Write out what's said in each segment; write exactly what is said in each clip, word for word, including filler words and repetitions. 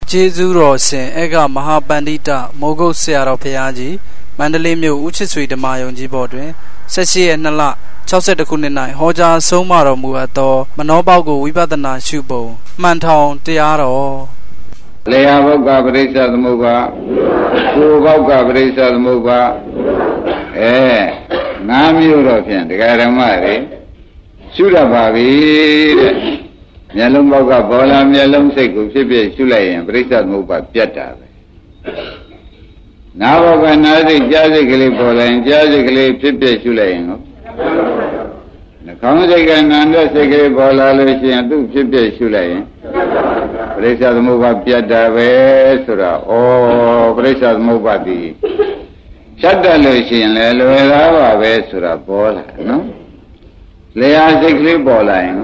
Jesu Rosin, Ega Mahabandita, Mogo Searo Piaji, Mandalay Uchisui de Mayonji Bodwin, Sashi and Nala, Chauset the Kuninai, Hoja Somaro Muato, Manobago, Wibadana Shubo, Mantown, Tiaro. Leavoga Brisa the Muba, Uvoga Brisa the Muba, eh, Nam European, the Garamari, Sudabavi. Nyalumboga bola nyalum seku sipi sulai yang berisat muka piata. Naboga nasi jadi kali bola yang jadi kali sipi sulai yang. Kamu jaga nanda sekali bola lesi yang tu sipi sulai yang. Berisat muka piata besura. Oh berisat muka di. Sada lesi yang lalu lawa besura bola, no? Leha sekali bola yang.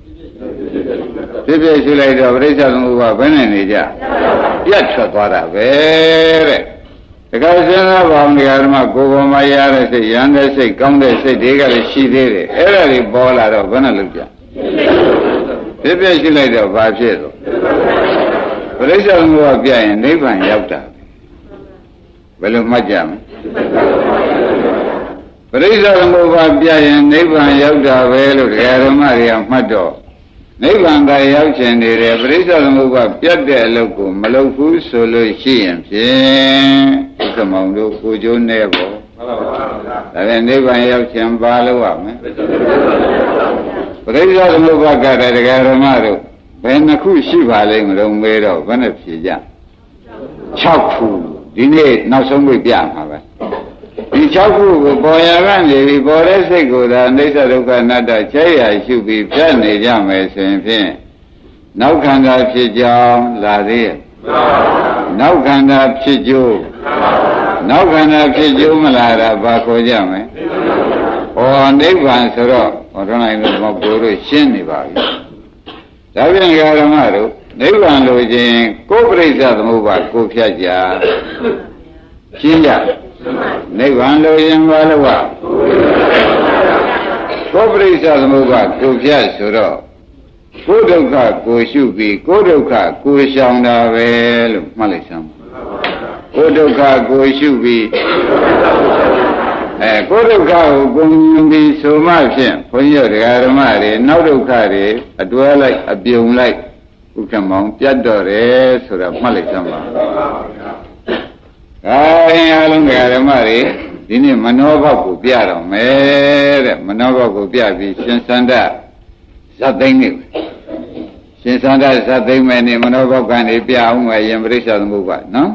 Sipi sulai itu berisat muka benar ni jah. Piat suara ber. Kalau sana bang di rumah kubu maya rasa, yang rasa, kaum rasa, dia kalau sihir, era di bola tu benar lupa. Sipi sulai itu baca tu. Berisat muka piat yang ni pun jauh. Belum macam. Berisat muka piat yang ni pun jauh. Belum di rumah dia madu. Nibbanaရောက်ခြင်းနေတယ်ပရိစ္ဆေသမုပ္ပါပြတ်တဲ့အလုပ်ကိုမလုပ်ဘူးဆိုလို့ရှိရင်ဖြင့်ဥက္ကမောင်တို့ကိုကျိုးနေပေါ့မှန်ပါပါဒါပြန်နိဗ္ဗာန်ရောက်ခြင်းပါလို့ရမယ်ပရိစ္ဆေသမုပ္ပါကတည်းကဓမ္မတို့ဘယ်နှခုရှိပါလိမ့်မလို့မေးတော့ဘယ်နဲ့ဖြေကြ၆ခုဒီနေ့နောက်ဆုံးပြပြမှာပဲဒီ၆ခုကိုပေါ်ရကနေပြီးပေါ်တဲ့စိတ်ကိုသာအိဋ္ဌဒုက္ခအနတ္တခြေရာရှုပြီးပြတ်နေကြမယ်ဆိုရင်ဖြင့်နောက်ခန္ဓာဖြစ်ကြောင်းလာသေးရဲ့နောက်ခန္ဓာဖြစ်ကျိုးနောက်ခန္ဓာဖြစ်ကျိုးမလာတာဘာခေါ်ကြမလဲဩနိဗ္ဗာန်ဆိုတော့ဟောတော်နိုင်လို့မပေါ်လို့ရှင်းနေပါပြီဒါပြန်ဓမ္မတို့နိဗ္ဗာန်လိုခြင်းကိုယ်ပရိစ္ဆေသမုပ္ပါကိုဖြတ်ကြရှင်းကြနိဗ္ဗာန်လိုရင်ဘာလို့ကကိုယ်ပရိစ္ဆေသမုပ္ပါကိုဖြတ်ဆိုတော့ကိုယ်ဒုက္ခကိုရှုပြီးကိုယ်ဒုက္ခကိုရှောင်တာပဲလို့မှတ်လိုက်စမ်းကိုယ်ဒုက္ခကိုရှုပြီးအဲကိုယ်ဒုက္ခကိုကိုယ်မြင်ပြီးဆိုမှဖြင့်ဘုန်းကြီးတို့ဓမ္မတွေနောက်ဒုက္ခတွေအတွဲလိုက်အပြုံလိုက်ဥက္ကမောင်ပြတ်တော့တယ်ဆိုတာမှတ်လိုက်စမ်းပါအဲအားလုံးဓမ္မတွေဒီနေ့မနောဘောက်ကိုပြတော့မယ်တဲ့မနောဘောက်ကိုပြပြီးရှင်စန္ဒဇတ်သိမ့်နေရှင်စန္ဒဇတ်သိမ့်မယ်နေမနောဘောက်ကနေပြအောင်မယ်ယံပရိစ္ဆေသမုပ္ပါနော်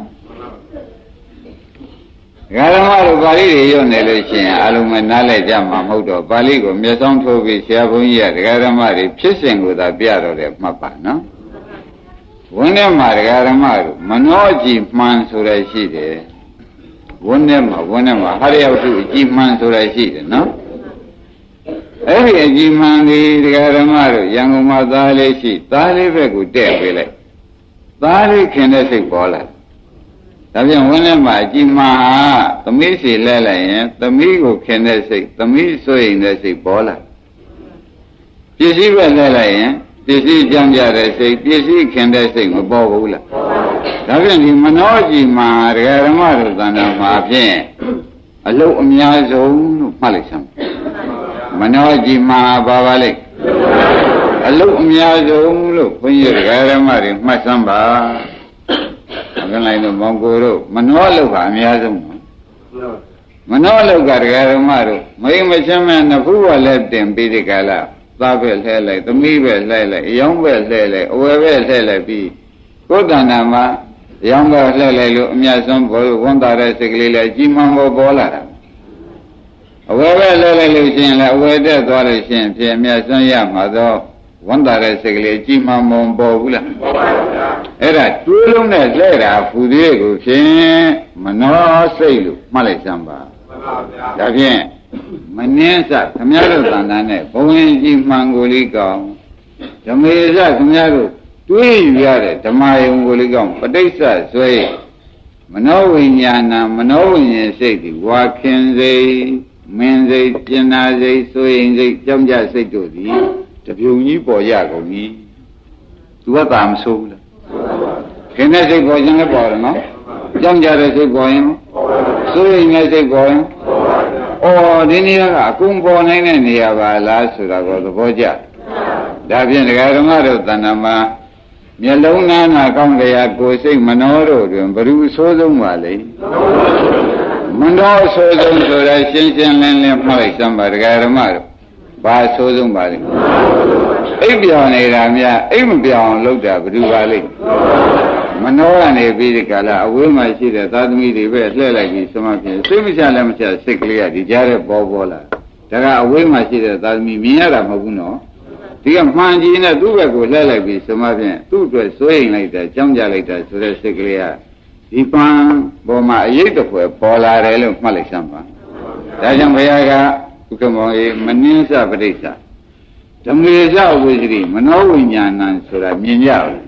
ဓမ္မတို့ပါဠိတွေရွတ်နေလို့ရှိရင်အားလုံးမနားလည်ကြမှာမဟုတ်တော့ပါဠိကိုမျက်စောင်းထိုးပြီးဆရာဘုန်းကြီးကဓမ္မတွေဖြစ်စဉ်ကိုသာပြတော့တယ်မှတ်ပါနော်ဝန်းထဲမှာဓမ္မတို့မနောကြည်မှန်ဆိုရရှိတယ်ဝန်းထဲမှာဝန်းထဲမှာဟာရယောတုအကြည်မှန်ဆိုရရှိတယ်နော်အဲ့ဒီအကြည်မှန်ဒီဓမ္မတို့ရန်ကုန်မှာသားလေးရှိသားလေးဘက်ကိုတဲ့ပေးလိုက်သားလေးခင်တဲ့စိတ်ပေါ်လာဒါပြန်ဝန်းထဲမှာအကြည်မှန်ဟာသမီးစီလဲလိုက်ရင်သမီးကိုခင်တဲ့စိတ်သမီးစိုးရင်တဲ့စိတ်ပေါ်လာပစ္စည်းပဲလဲလိုက်ရင်ပစ္စည်းကြံကြတဲ့စိတ်ပစ္စည်းခင်တဲ့စိတ်မပေါ်ဘူးလားဒါပြန်ဒီမနောကြည်မှာဓမ္မတို့သံဃာမှာဖြင့်အလုတ်အများဆုံးလို့မှတ်လိုက်စမ်းမနောကြည်မှာပါပါလိမ့်အလုတ်အများဆုံးလို့ဘုန်းကြီးဓမ္မတွေမှတ်စမ်းပါဘယ်လိုက်လို့မောင်ကိုတို့မနောလုတ်ကအများဆုံးမနောလုတ်ကဓမ္မတို့မိမချင်းမဲ့နှစ်ခုကလည်းတင်ပြီးဒီကလာသားပဲလှဲလိုက်သမီးပဲလှဲလိုက်အယောင်းပဲလှဲလိုက်အဝယ်ပဲလှဲလိုက်ပြီးကိုယ်တဏ္ဍာမှာအယောင်းပဲလှဲလိုက်လို့အမြတ်ဆုံးဘောဝန်တာတဲ့စိတ်ကလေးလည်းကြီးမှန်ပေါ်ပေါ်လာတာအဝယ်ပဲလှဲလိုက်လို့ရှိရင်လည်းအဝယ်တက်သွားလို့ရှိရင်ဖြစ်အမြတ်ဆုံးရမှာတော့ဝန်တာတဲ့စိတ်ကလေးကြီးမှန်ပေါ်ပေါ်ဘူးလားပေါ်ပါဘူးဗျာအဲ့ဒါတွေးလုံးနဲ့လှဲတာဖူသေးကိုဖြင့်မနောစိတ်လို့မှတ်လိုက်စမ်းပါမှန်ပါဗျာဒါဖြင့်မနှင်းစခမည်းတော်သံဃာနဲ့ဘဝင်ကြီးမှန်ကိုလေးကောင်းဓမေစခမည်းတော်တွေးယူရတဲ့ဓမ္မယုံကိုလေးကောင်းပဋိစ္စဆွဲမနောဝိညာဏမနောဝိညာဉ်စိတ်ဒီဝါခင်စိတ်မင်းစိတ်ပြဏာစိတ်ဆိုရင်စိတ်ကြောင့်ကြစိတ်တို့သည်တပြုံကြီးပေါ်ရကုန်ပြီသူကသာမဆိုးဘူးလားခခင်တဲ့စိတ်ပေါ်ခြင်းလည်းပေါ်တယ်နော်ကြောင်းကြတဲ့စိတ်ပေါ်ရင်စိုးရိမ်တဲ့စိတ်ပေါ်ရင်အော်ဒီနေရာကအကုန်ပေါ်နိုင်တဲ့နေရာပါလားဆိုတာကိုသဘောကျဒါဖြင့်ဒကာဓမ္မတို့တဏ္ဍာမှာမျက်လုံးနာနာကောင်းကြရာကိုယ်စိတ်မနှောတို့တွင်ဘ ᱹ အဆိုးဆုံးပါလေမနှောအဆိုးဆုံးဆိုတာရှင်းရှင်းလင်းလင်းမှတ်လိုက်စမ်းပါဒကာဓမ္မတို့ဘာအဆိုးဆုံးပါလဲအိပ်ပြောင်နေတာများအိပ်မပြောင်လို့တာဘ ᱹ ပါလိမ့်မနှောကနေပြီးဒီကလာအဝေးမှာရှိတဲ့သာသမီတွေပဲလှည့်လိုက်ပြီးစမဖြင့်စိတ်မချလည်းမချစိတ်ကလေးကဒီကြားတဲ့ပေါ်ပေါ်လာဒါကအဝေးမှာရှိတဲ့သာသမီမြင်ရတာမဟုတ်ဘူးနော်ဒီကမှန်ကြီးနဲ့သူ့ဘက်ကိုလှည့်လိုက်ပြီးစမဖြင့်သူ့အတွက်စိုးရိမ်လိုက်တာကြောင်းကြလိုက်တာဆိုတဲ့စိတ်ကလေးကဒီပန်းပေါ်မှာအရေးတစ်ဖွဲပေါ်လာတယ်လို့မှတ်လိုက်စမ်းပါဒါကြောင့်ဘုရားကဥက္ကမောေမနှင်းစပဋိစ္စဓမ္မေစဝိသတိမနောဝိညာဏံဆိုတာမြင်ကြဘူး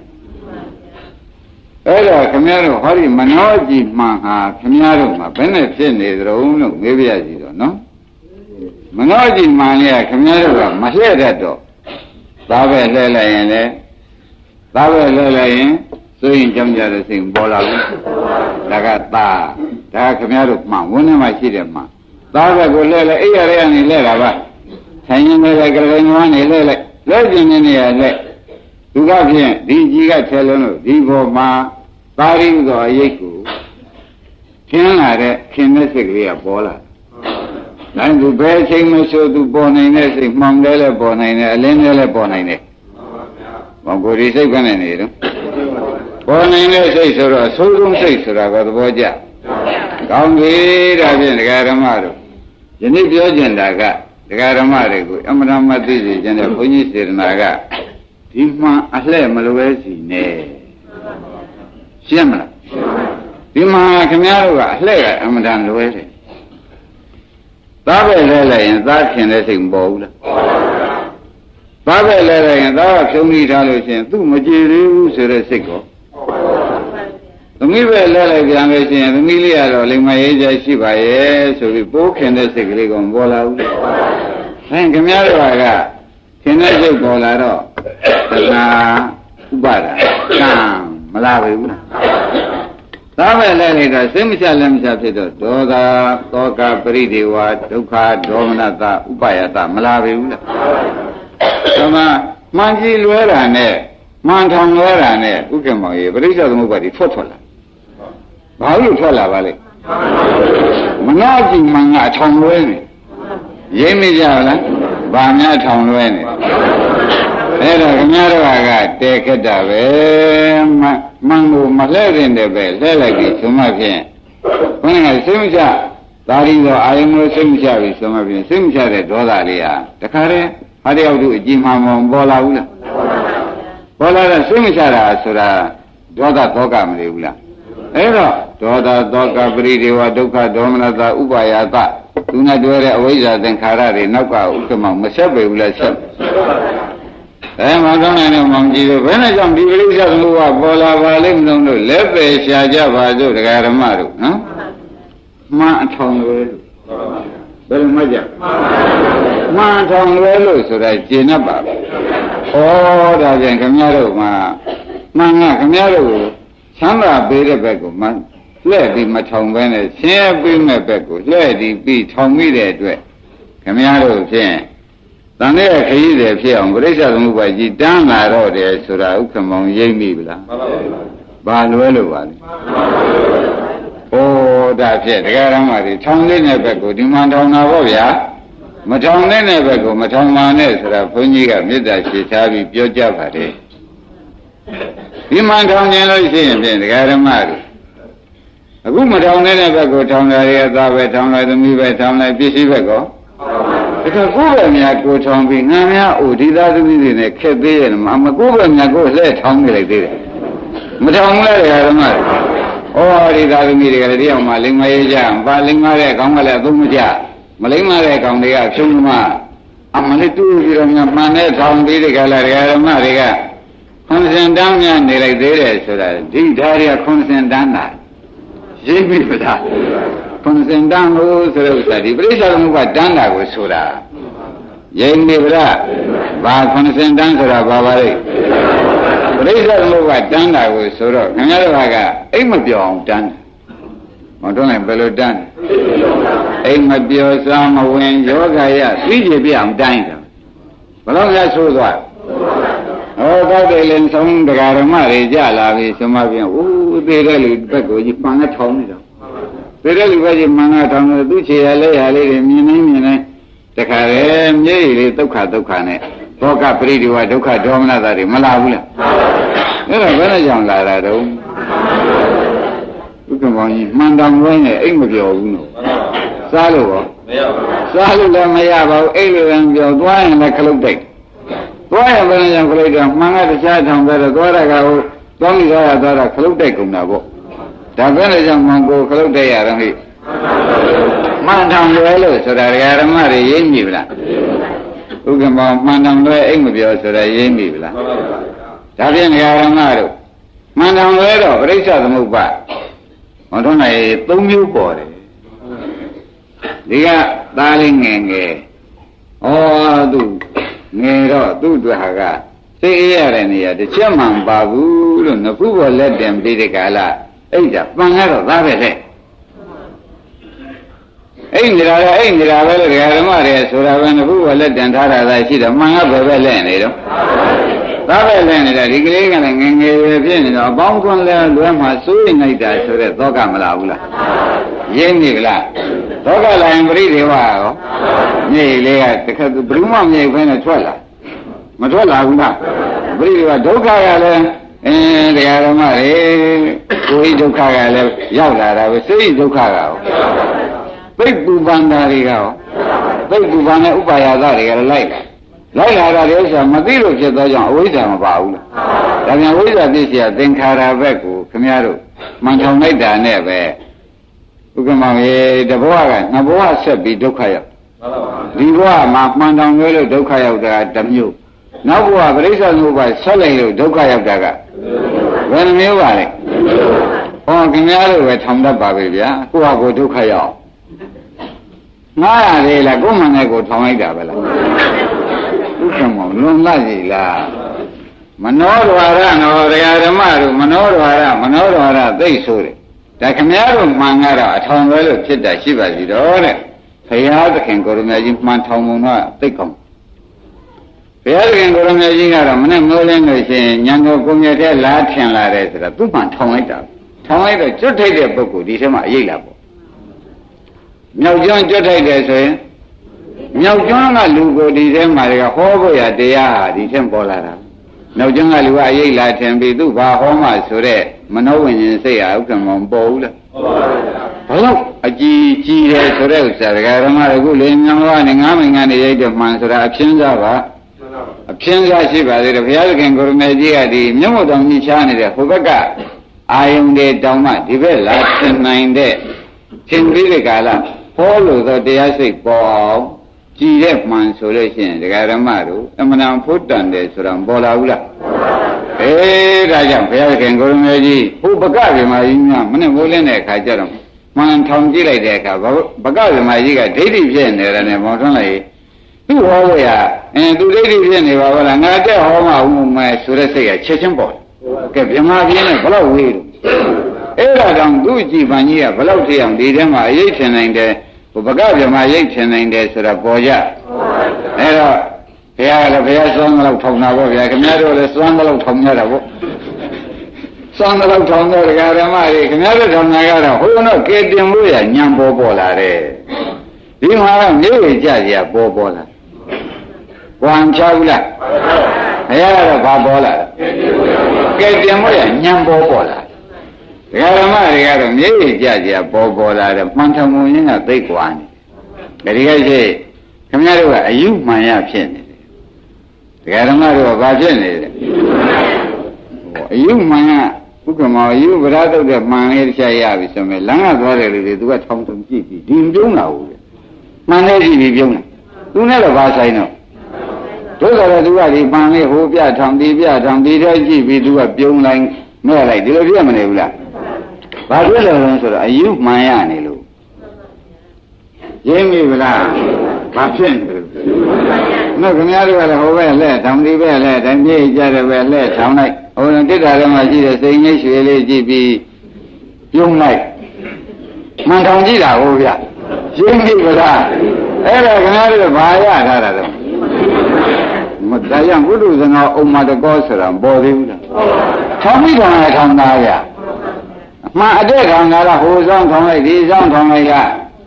အဲ့တော့ခင်ဗျားတို့ဟောဒီမနောကြည်မှန်ဟာခင်ဗျားတို့မှာဘယ်နဲ့ဖြစ်နေကြုံလို့မေးပြရစီတော့နော်မနောကြည်မှန်လေခင်ဗျားတို့ကမလှည့်တတ်တော့သားပဲလှည့်လိုက်ရင်လေသားပဲလှည့်လိုက်ရင်ဆိုရင်ကြောင်းကြတဲ့စိတ်ပေါ်လာဘူးဒါကသားဒါခင်ဗျားတို့မှန်ဝန်းထဲမှာရှိတယ်မှန်သားပဲကိုလှည့်လိုက်အိယာရဲကနေလှည့်တာပါဆိုင်ရင်လည်းကြိုင်နွားနေလှည့်လိုက်လှည့်ကျင်နေနေရလှည့်သူကဖြင့်ဒီကြီးကထဲလုံးလို့ဒီဘောမှာသာရိဥသောအရေးကိုခင်းလာတဲ့ခင်တဲ့စိတ်ကလေးကပေါ်လာ။နိုင်သူဘယ်အချိန်မှဆိုသူပေါ်နိုင်တဲ့စိတ်မှောင်တယ်လည်းပေါ်နိုင်တယ်အလင်းတယ်လည်းပေါ်နိုင်တယ်။ဘောကိုယ်ဒီစိတ်ကနဲ့နေတော့ပေါ်နိုင်တဲ့စိတ်ဆိုတော့အဆိုးဆုံးစိတ်ဆိုတာကသဘောကျ။ကောင်းပြီဒါဖြင့်ဒကာဓမ္မတို့ယနေ့ပြောကျင်တာကဒကာဓမ္မတွေကိုအမှန်တမ်းမသိစေခြင်းတဲ့ဘုန်းကြီးစေတနာကဒီမှန်အလှဲ့မလွဲစီနဲ့ရှင်းမလားဒီမှန်ခင်ဗျားတို့ကအလှဲ့ကအမှန်တန်လွဲတယ်သားပဲလဲလိုက်ရင်သားခင်တဲ့စိတ်မပေါ်ဘူးလားသားပဲလဲလိုက်ရင်သားကဖြုံးပြီးထားလို့ရှိရင်သူ့မကြည်သေးဘူးဆိုတဲ့စိတ်ကောသမီးပဲလဲလိုက်ပြန်လို့ရှိရင်သမီးလေးကတော့လိမ္မာရေးကြရှိပါရဲ့ဆိုပြီးပိုးခင်တဲ့စိတ်ကလေးကမပေါ်လာဘူးအဲခင်ဗျားတို့ကခင်တဲ့စိတ်ပေါ်လာတော့သနာဥပါဒကံမလာဘူးသာပဲလဲလိုက်တော့စိတ်မချလည်းမချဖြစ်တော့ဒေါသသောကပရိဒေဝဒုက္ခဒေါမနတဥပယတမလာဘူးလားဒါမှမှန်ကြည့်လွဲတာနဲ့မှန်ထောင်လွဲတာနဲ့ဥက္ကမောင်ရေပရိစ္ဆေသမုပ္ပါဒိထွက်ထွက်လာဘာလို့ထွက်လာပါလဲမနာကြည့်မှန်ကအထောင်လွဲနေရိပ်မိကြလားဘာများထောင်လွဲနေအဲ့တော့ခင်ဗျားတို့ကတဲခက်တာပဲမှန်ကိုမလှဲ့တင်တယ်ပဲလှဲ့လိုက်ပြီးဆိုမှဖြင့်ဘယ်နဲ့စိတ်မချသာရီသောအာယုံကိုစိတ်မချပြီးဆိုမှဖြင့်စိတ်မချတဲ့ဒေါသလေးဟာတခါတည်းဟာတယောက်တို့အကြည်မှန်မှန်ပေါ်လာဘူးလားပေါ်လာတဲ့စိတ်မချတာဆိုတာဒေါသသောကမနေဘူးလားအဲ့တော့ဒေါသသောကပရိဒေဝဒုက္ခဒေါမနတဥပါယတသူနဲ့တွဲတဲ့အဝိဇ္ဇာသင်္ခါရတွေနောက်ကဥက္ကမောင်မဆက်ပေဘူးလားဆက်အဲမှာကောင်းတယ်တော့မကြည့်လို့ဘယ်နဲ့ကြောင့်ဒီပရိစ္ဆေသမုပ္ပါပေါ်လာပါလိမ့်မလို့လက်ပဲရှာကြပါစို့ဒကာဓမ္မတို့နော်မှန်အထောင်လွဲလို့ဘယ်လိုမှကြမှန်အထောင်လွဲလို့ဆိုတာကျင့်တတ်ပါဘူးဩဒါပြန်ခင်ဗျားတို့မှာမှန်ကခင်ဗျားတို့ကိုချမ်းသာပေးတဲ့ဘက်ကိုမှလှည့်ပြီးမထောင်ပဲနဲ့ဆင်းရဲပေးမဲ့ဘက်ကိုလှည့်ပြီးပြီးထောင်မိတဲ့အတွက်ခင်ဗျားတို့ဖြင့်တန်တဲ့ခရီးတယ်ဖြစ်အောင်ပရိစ္ဆေသမုပ္ပါဒ်ကြီးတန်းလာတော့တယ်ဆိုတာဥက္ကမောင်ရိပ်မိဗလားမှန်ပါဘူးဘာလွဲလို့ပါလဲမှန်ပါဘူးဩဒါဖြင့်တရားဓမ္မတွေထောင်တဲ့ဘက်ကိုဒီမှန်ထောင်တာပေါ့ဗျာမထောင်တဲ့ဘက်ကိုမထောင်ပါနဲ့ဆိုတာဘုန်းကြီးကမေတ္တာရှိထားပြီးပြောကြပါတယ်ဒီမှန်ထောင်ခြင်းလို့ရှိရင်ဖြင့်တရားဓမ္မတွေအခုမထောင်တဲ့ဘက်ကိုထောင်တယ်ရသားပဲထောင်လိုက်သမီးပဲထောင်လိုက်ပစ္စည်းဘက်ကောဒါကကိုယ်ပဲများကိုထောင်ပြီးငါများအိုဒီသားသမီးတွေနဲ့ခက်သေးရဲ့မှာမကိုယ်ပဲများကိုလှဲ့ထောင်နေလိုက်သေးတယ်မထောင်လဲတရားဓမ္မတွေဩဒီသားသမီးတွေကလည်းတရားမှလိမ္မာရေးကြပါလိမ္မာတဲ့ကောင်းကလည်းအသုံးမကျမလိမ္မာတဲ့ကောင်းတွေကဖြုံးမှအမလေးတူပြီးတော့များမှန်တဲ့ထောင်ပြီးတဲ့ကလည်းတရားဓမ္မတွေကခွန်စင်တန်းများနေလိုက်သေးတယ်ဆိုတာဒီဓာရီကခွန်စင်တန်းတာရိပ်ပြီလားခွန်စင်တန်းလို့ဆိုတဲ့ဥစ္စာဒီပရိစ္ဆေသမုပ္ပါဒ်တန်းတာကိုဆိုတာရိပ်ပြီလားဘာခွန်စင်တန်းဆိုတာဘာပါလဲရိစ္ဆသမုပ္ပါတန်းတာကိုဆိုတော့ခင်ဗျားတို့ကအိမ်မပြောအောင်တန်းမတွန်းလိုက်ဘယ်လိုတန်းအိမ်မပြောစားမဝင်ယောဂရသိကြပြအောင်တိုင်းတယ်ဘယ်လိုလဲဆိုသွားဟောတော့တယ်လင်းဆုံးတရားဓမ္မတွေကြလာပြီဆိုမှပြန်ဦးသေးတဲ့လူဘက်ကိုကြီးပန်ကထောင်းနေတော့သေးတဲ့လူဘက်ကြီးမှန်ကထောင်းနေသူ့ခြေရလက်ရလေးတွေမြင်နေမြင်နေတခါလေမြေကြီးလေးဒုက္ခဒုက္ခနဲ့ဘောကပရိဒီဝဒုက္ခဒေါမနတာတွေမလာဘူးလားအဲ့ဒါဘယ်နဲ့ကြောင့်လာတာတော့ဥက္ကမောင်ကြီးမှန်တောင်ဝိုင်းနဲ့အိတ်မပြောဘူးနော်စားလို့ရောမရပါဘူးစားလို့လည်းမရပါဘူးအိတ်လိုလည်းပြောသွားရင်လည်းခလုတ်တိုက်သွားရင်ဘယ်နဲ့ကြောင့်ခလုတ်တော့မှန်ကတခြားထောင်ကြတော့သွားရကဟိုသွားမိသွားရသွားတာခလုတ်တိုက်ကုန်တာပေါ့ဒါဘယ်နဲ့ကြောင့်မှန်ကိုခလုတ်တိုက်ရတော့ဟိမှန်ထောင်လွယ်လို့ဆိုတာဓမ္မတွေရင်းမိဗလားဥက္ကမောင်မှန်တောင်လွယ်အိတ်မပြောဆိုတာရင်းမိဗလားဒါဖြင့်ဓမ္မတို့မှန်တောင်လွယ်တော့ပရိစ္ဆသမုပ္ပါမတော်နိုင်သုံးမျိုးပေါ်တယ်ဒီကသားလေးငယ်ငယ်ဩသူငယ်တော့သူ့အတွက်ဟာကသိအေးရတဲ့နေရာတစ်ချက်မှမပါဘူးလို့နဖူးပေါ်လက်တင်ပြီးတဲ့ကာလအဲ့ဒါပန်ကတော့သားပဲလေအဲ့နေတာလည်းအဲ့နေတာပဲလို့ဓမ္မတွေဆိုတာပဲနဖူးပေါ်လက်တင်ထားတာသာရှိတယ်မှန်ကပဲပဲလဲနေတော့သားပဲလဲနေတာဒီကလေးကလည်းငယ်ငယ်ပဲဖြစ်နေတော့အပေါင်းကွန်းလဲလွဲမှာစိုးရိမ်လိုက်တာဆိုတဲ့သောကမလားဘူးလားရင်းနေကလားသောကလိုင်ပရိဒေဝရောမြေလေးကတခါဘယ်သူမှမြေခွင်းနဲ့ထွက်လာမထွက်လာဘူးလားပရိဒေဝဒုက္ခကလည်းအင်းတရားဓမ္မတွေကိုယ်ဤဒုက္ခကလည်းရောက်လာတာပဲစိတ်ဒုက္ခကရောသိပ္ပူပန္တာတွေကရောသိပ္ပူပန်တဲ့ဥပါယသတွေကလည်းလိုက်လာလိုက်လာတာလေဆိုမသိလို့ဖြစ်သောကြောင့်အဝိဇ္ဇာမပါဘူးလားဒါပြန်ဝိဇ္ဇာသိเสียသင်္ခါရဘက်ကိုခင်ဗျားတို့မှန်ထောင်လိုက်တာနဲ့ပဲဥက္ကမောင်ရေတဘဝကနှစ်ဘဝဆက်ပြီးဒုက္ခရောက်ဒီဘဝမှာမှန်တောင်ရွေးလို့ဒုက္ခရောက်တာတစ်မျိုးနောက်ဘဝပရိစ္ဆေသမုပ္ပါဆက်လိုက်လို့ဒုက္ခရောက်တာကဘယ်နှမျိုးပါလဲဟောခင်ဗျားတို့ပဲထောင်တတ်ပါပဲဗျာကိုယ့်ဟာကိုယ်ဒုက္ခရောက်ငားရလေလားကိုယ်မှန်တဲ့ကိုထောင်လိုက်တာပဲလားဥက္ကမောင်လွန်လာစီလားမနောဒွါရနော်တရားဓမ္မတို့မနောဒွါရမနောဒွါရသိဆိုတယ်ဒါခမည်းတော်မှန်ကတော့အထောင်လွဲလို့ဖြစ်တာရှိပါစီတော့တဲ့ဘုရားသခင်ကိုရမကြီးမှန်ထောင်ပုံတော့သိကောင်းဘုရားသခင်ကိုရမကြီးကတော့မနဲ့မိုးလင်းလို့ရှိရင်ညံတော်ကိုမြတ်တဲ့လားထင်လာတယ်ဆိုတာသူ့မှန်ထောင်လိုက်တာထောင်လိုက်တော့ကျွတ်ထိုက်တဲ့ပုဂ္ဂိုလ်ဒီထဲမှာအရေးလာပေါ့မြောက်ကျွန်းကျွတ်ထိုက်တယ်ဆိုရင်မြောက်ကျွန်းကလူကိုဒီထဲမှာကဟောဖို့ရတရားဟာဒီထဲပေါ်လာတာနောက်ကျွန်းကလူကအရေးလာထင်ပြီးသူ့ဘာဟောမှဆိုတဲ့မနောဝိညာဉ်စိတ်ဟာဥက္ကမောင်ပေါ်ဘူးလားပေါ်ပါဘူးဘလို့အကြည်ကြီးတယ်ဆိုတဲ့ဥစ္စာဒကာဓမ္မတို့ခုလေမြန်ကနေငါးမိန်ကနေရိုက်တဲ့မှန်ဆိုတာအဖြစ်စားပါအဖြစ်စားရှိပါသေးတယ်ဘုရားသခင်ကိုရမေကြီးကဒီမြတ်မို့တော်ကြီးချားနေတဲ့ဟိုဘက်ကအာယုန်တွေတောင်းမှဒီဘက်လာသင်နိုင်တဲ့သင်ပြီးတဲ့ကာလဟောလို့သောတရားစိတ်ပေါ်အောင်ကြည်တဲ့မှန်ဆိုလို့ရှိရင်ဒကာဓမ္မတို့အမှန်တန်ဖို့တန်တယ်ဆိုတာပေါ်လာဘူးလားအေးဒါကြောင့်ဘုရားခင်ကိုရမေကြီးဟိုဘကဗေမာကြီးများမနဲ့မိုးလင်းတဲ့အခါကျတော့မှန်ထောင်ကြည့်လိုက်တဲ့အခါဘကဗေမာကြီးကဒိဋ္ဌိဖြစ်နေတယ်နဲ့မော်ထွန်းလိုက်သူ့ဟောလို့ရအင်းသူဒိဋ္ဌိဖြစ်နေပါဘောလားငါတက်ဟောမှဦးမယ်ဆိုတဲ့စိတ်ကချက်ချင်းပေါ်ကဲဗေမာကြီးနဲ့ဘလောက်ဝေးလို့အဲ့ဒါကြောင့်သူ့ကြည်ပန်ကြီးကဘလောက်ထအောင်ဒီထဲမှာအရေးထင်နိုင်တယ်ဘုဘကဗေမာရိတ်ထင်နိုင်တယ်ဆိုတာပေါ်ကြအဲ့တော့ဘုရားလည်းဘုရားစွမ်းတော့ထောင်တာပေါ့ဗျာခင်ဗျားတို့လည်းစွမ်းတော့ထောင်ရတာပေါ့စွမ်းတော့ထောင်တဲ့ဓမ္မတွေခင်ဗျားတို့ထောင်တာကတော့ဟိုတော့ကေတင်လို့ရညံပေါ်ပေါ်လာတယ်ဒီမှာကမြေကြီးကြကြပေါ်ပေါ်လာဝမ်ချဘူးလားဘုရားကတော့ဘာပေါ်လာကဲတင်လို့ရညံပေါ်ပေါ်လာဒကာဓမ္မတွေကတော့မြေကြီးကြကြပေါ်ပေါ်လာတယ်မှန်ထမှုရင်းကသိကွာနေတယ်ဒီကရှိခင်ဗျားတို့ကအယူမှန်ရဖြစ်နေတယ်ဒကာဓမ္မတို့ကဘာဖြစ်နေလဲအယူမှန်ကဥက္ကမောအယူဗရာတုတ်တဲ့မှန်လေးတစ်ချက်ရပြီဆိုရင်လမ်းကသွားတယ်လူတွေသူကထောင်ထုံကြည့်ပြီးဒီပြုံးတာဟုတ်လေမှန်လေးကြည့်ပြီးပြုံးတာသူနဲ့တော့ဘာဆိုင်တော့တို့ဆိုတော့သူကဒီမှန်လေးဟိုပြထောင်ဒီပြထောင်ဒီထဲကြည့်ပြီးသူကပြုံးလိုက်မဲ့လိုက်ဒီလိုပြမနေဘူးလားဘာဖြစ်လဲဆိုတော့အယူမှန်ရနေလို့ရင်းပြီဗလားဘာဖြစ်နေလဲနော်ခင်ဗျားတို့ကလည်းဟိုဘက်လဲထောင်ဒီဘက်လဲတိုင်းပြေးကြတယ်ပဲလဲထောင်လိုက်ဟိုတိတ္တာဓမ္မရှိတဲ့စိတ်ငိတ်ရွှေလေးကြည့်ပြီးပြုံးလိုက်မှန်ထောင်ကြည့်တာဟုတ်ဗျရှင်းပြီဗလားအဲ့ဒါခင်ဗျားတို့ဘာရထားတာတော့မတရားဘုဒ္ဓဇနာဥမ္မာတကောဆိုတာပေါ်သေးဘူးလားထောင်ပြီးတော့လည်းထောင်သားရအမှန်အတဲ့ထောင်သားလားဟိုဆောင်ထောင်လိုက်ဒီဆောင်ထောင်လိုက်လား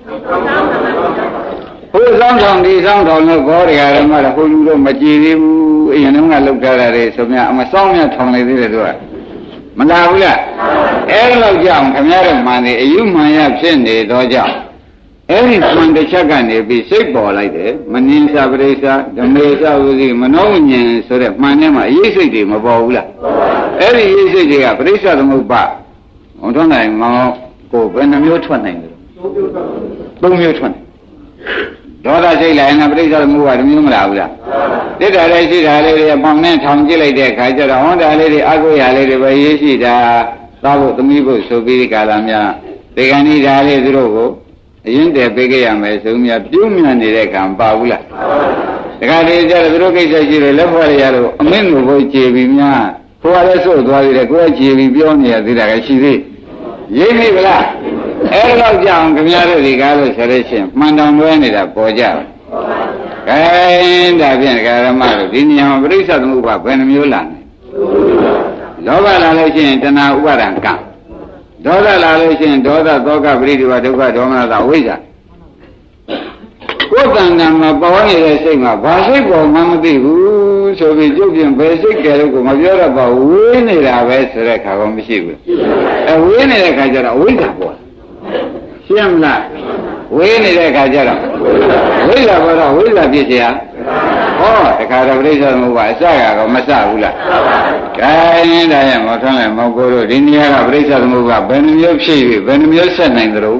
ဟိုဆောင်ထောင်ဒီဆောင်ထောင်လို့ဘောရရဓမ္မတော့ဟိုလူတော့မကြည်သေးဘူးအရင်တော့ကလောက်ထားရတယ်ဆိုမြအမဆောင်မြထောင်လိုက်သေးတယ်သူကမလာဘူးလားအဲ့လောက်ကြောင့်ခင်ဗျားတို့မှန်နေအယူမှန်ရဖြစ်နေတော့ကြောင့်အဲ့ဒီမှန်တစ်ချက်ကနေပြီးစိတ်ပေါ်လိုက်တယ်မနင်းစာပရိစ္ဆာဓမေသဝစီမနောဉ္ဇဉ်ဆိုတဲ့မှန်ထဲမှာအရေးစိတ်တွေမပေါ်ဘူးလားအဲ့ဒီအရေးစိတ်တွေကပရိစ္ဆာသမုပ္ပါဟောထွက်နိုင်မောကိုဘယ်နှမျိုးထွက်နိုင်တယ်သုံးမျိုးထွက်နိုင်ဒေါသစိတ်လိုက်ရင်ပရိစ္ဆာသမုပ္ပါတစ်မျိုးမလားဘူးလားတိတ္တလည်းရှိတာလေးတွေပေါင်းနဲ့ထောင်ကြည့်လိုက်တဲ့အခါကျတော့ဟောတာလေးတွေအကုရာလေးတွေပဲရေးရှိတာသာဖို့သမီးဖို့ဆိုပြီးဒီကာလများဒီကနေ့ဒါလေးသူတို့ကိုအရင်တည်းပေးခဲ့ရမယ်ဆိုမြပြုံးမြန်နေတဲ့ကံပါဘူးလားတခါတည်းကျတော့သူတို့ကိစ္စရှိတယ်လက်ဖွဲ့ရလို့အမင်းကိုကိုကြည်ပြီးများကိုယ်ကလည်းစို့သွားသေးတယ်ကိုယ်ကကြည်ပြီးပြောနေရသေးတာကရှိသေးရိပ်မိဗလားအဲ့တော့ကြောင့်ခင်ဗျားတို့ဒီကားလို့ဆိုရချင်းမှန်တောင်လွဲနေတာပေါ်ကြတယ်ကဲဒါဖြင့်ဓမ္မတို့ဒီနေရာမှာပြိဿသမုပ္ပါဘယ်နှမျိုးလာလဲလောဘလာလို့ရှိရင်တဏှာဥပါဒံကံဒေါသလာလို့ရှိရင်ဒေါသသောကပရိဒီဝဒုက္ခဒေါမနတာဝိဇ္ဇာကိုယ်တန်တန်မှာပေါ်နေတဲ့စိတ်မှာဘာစိတ်ပေါ်မှမသိဘူးဆိုပြီးကျုပ်ပြင်ဘယ်စိတ်ကြဲလို့ကိုမပြောတော့ပါဝေးနေတာပဲဆိုတဲ့ခါကောမရှိဘူးအဲဝေးနေတဲ့ခါကျတော့ဝိဇ္ဇာပေါ်ရှင်းမလားဝေးနေတဲ့ခါကျတော့ဝိဇ္ဇာပေါ်တော့ဝိဇ္ဇာဖြစ်เสียဟောတခါတော့ပြိဿသမုပ္ပါအစကတော့မစဘူးလားကဲဒါရမောထွန်းလည်းမောကိုတို့ဒီနေရာကပြိဿသမုပ္ပါဘယ်နှမျိုးဖြစ်ပြီဘယ်နှမျိုးဆက်နိုင်သလဲ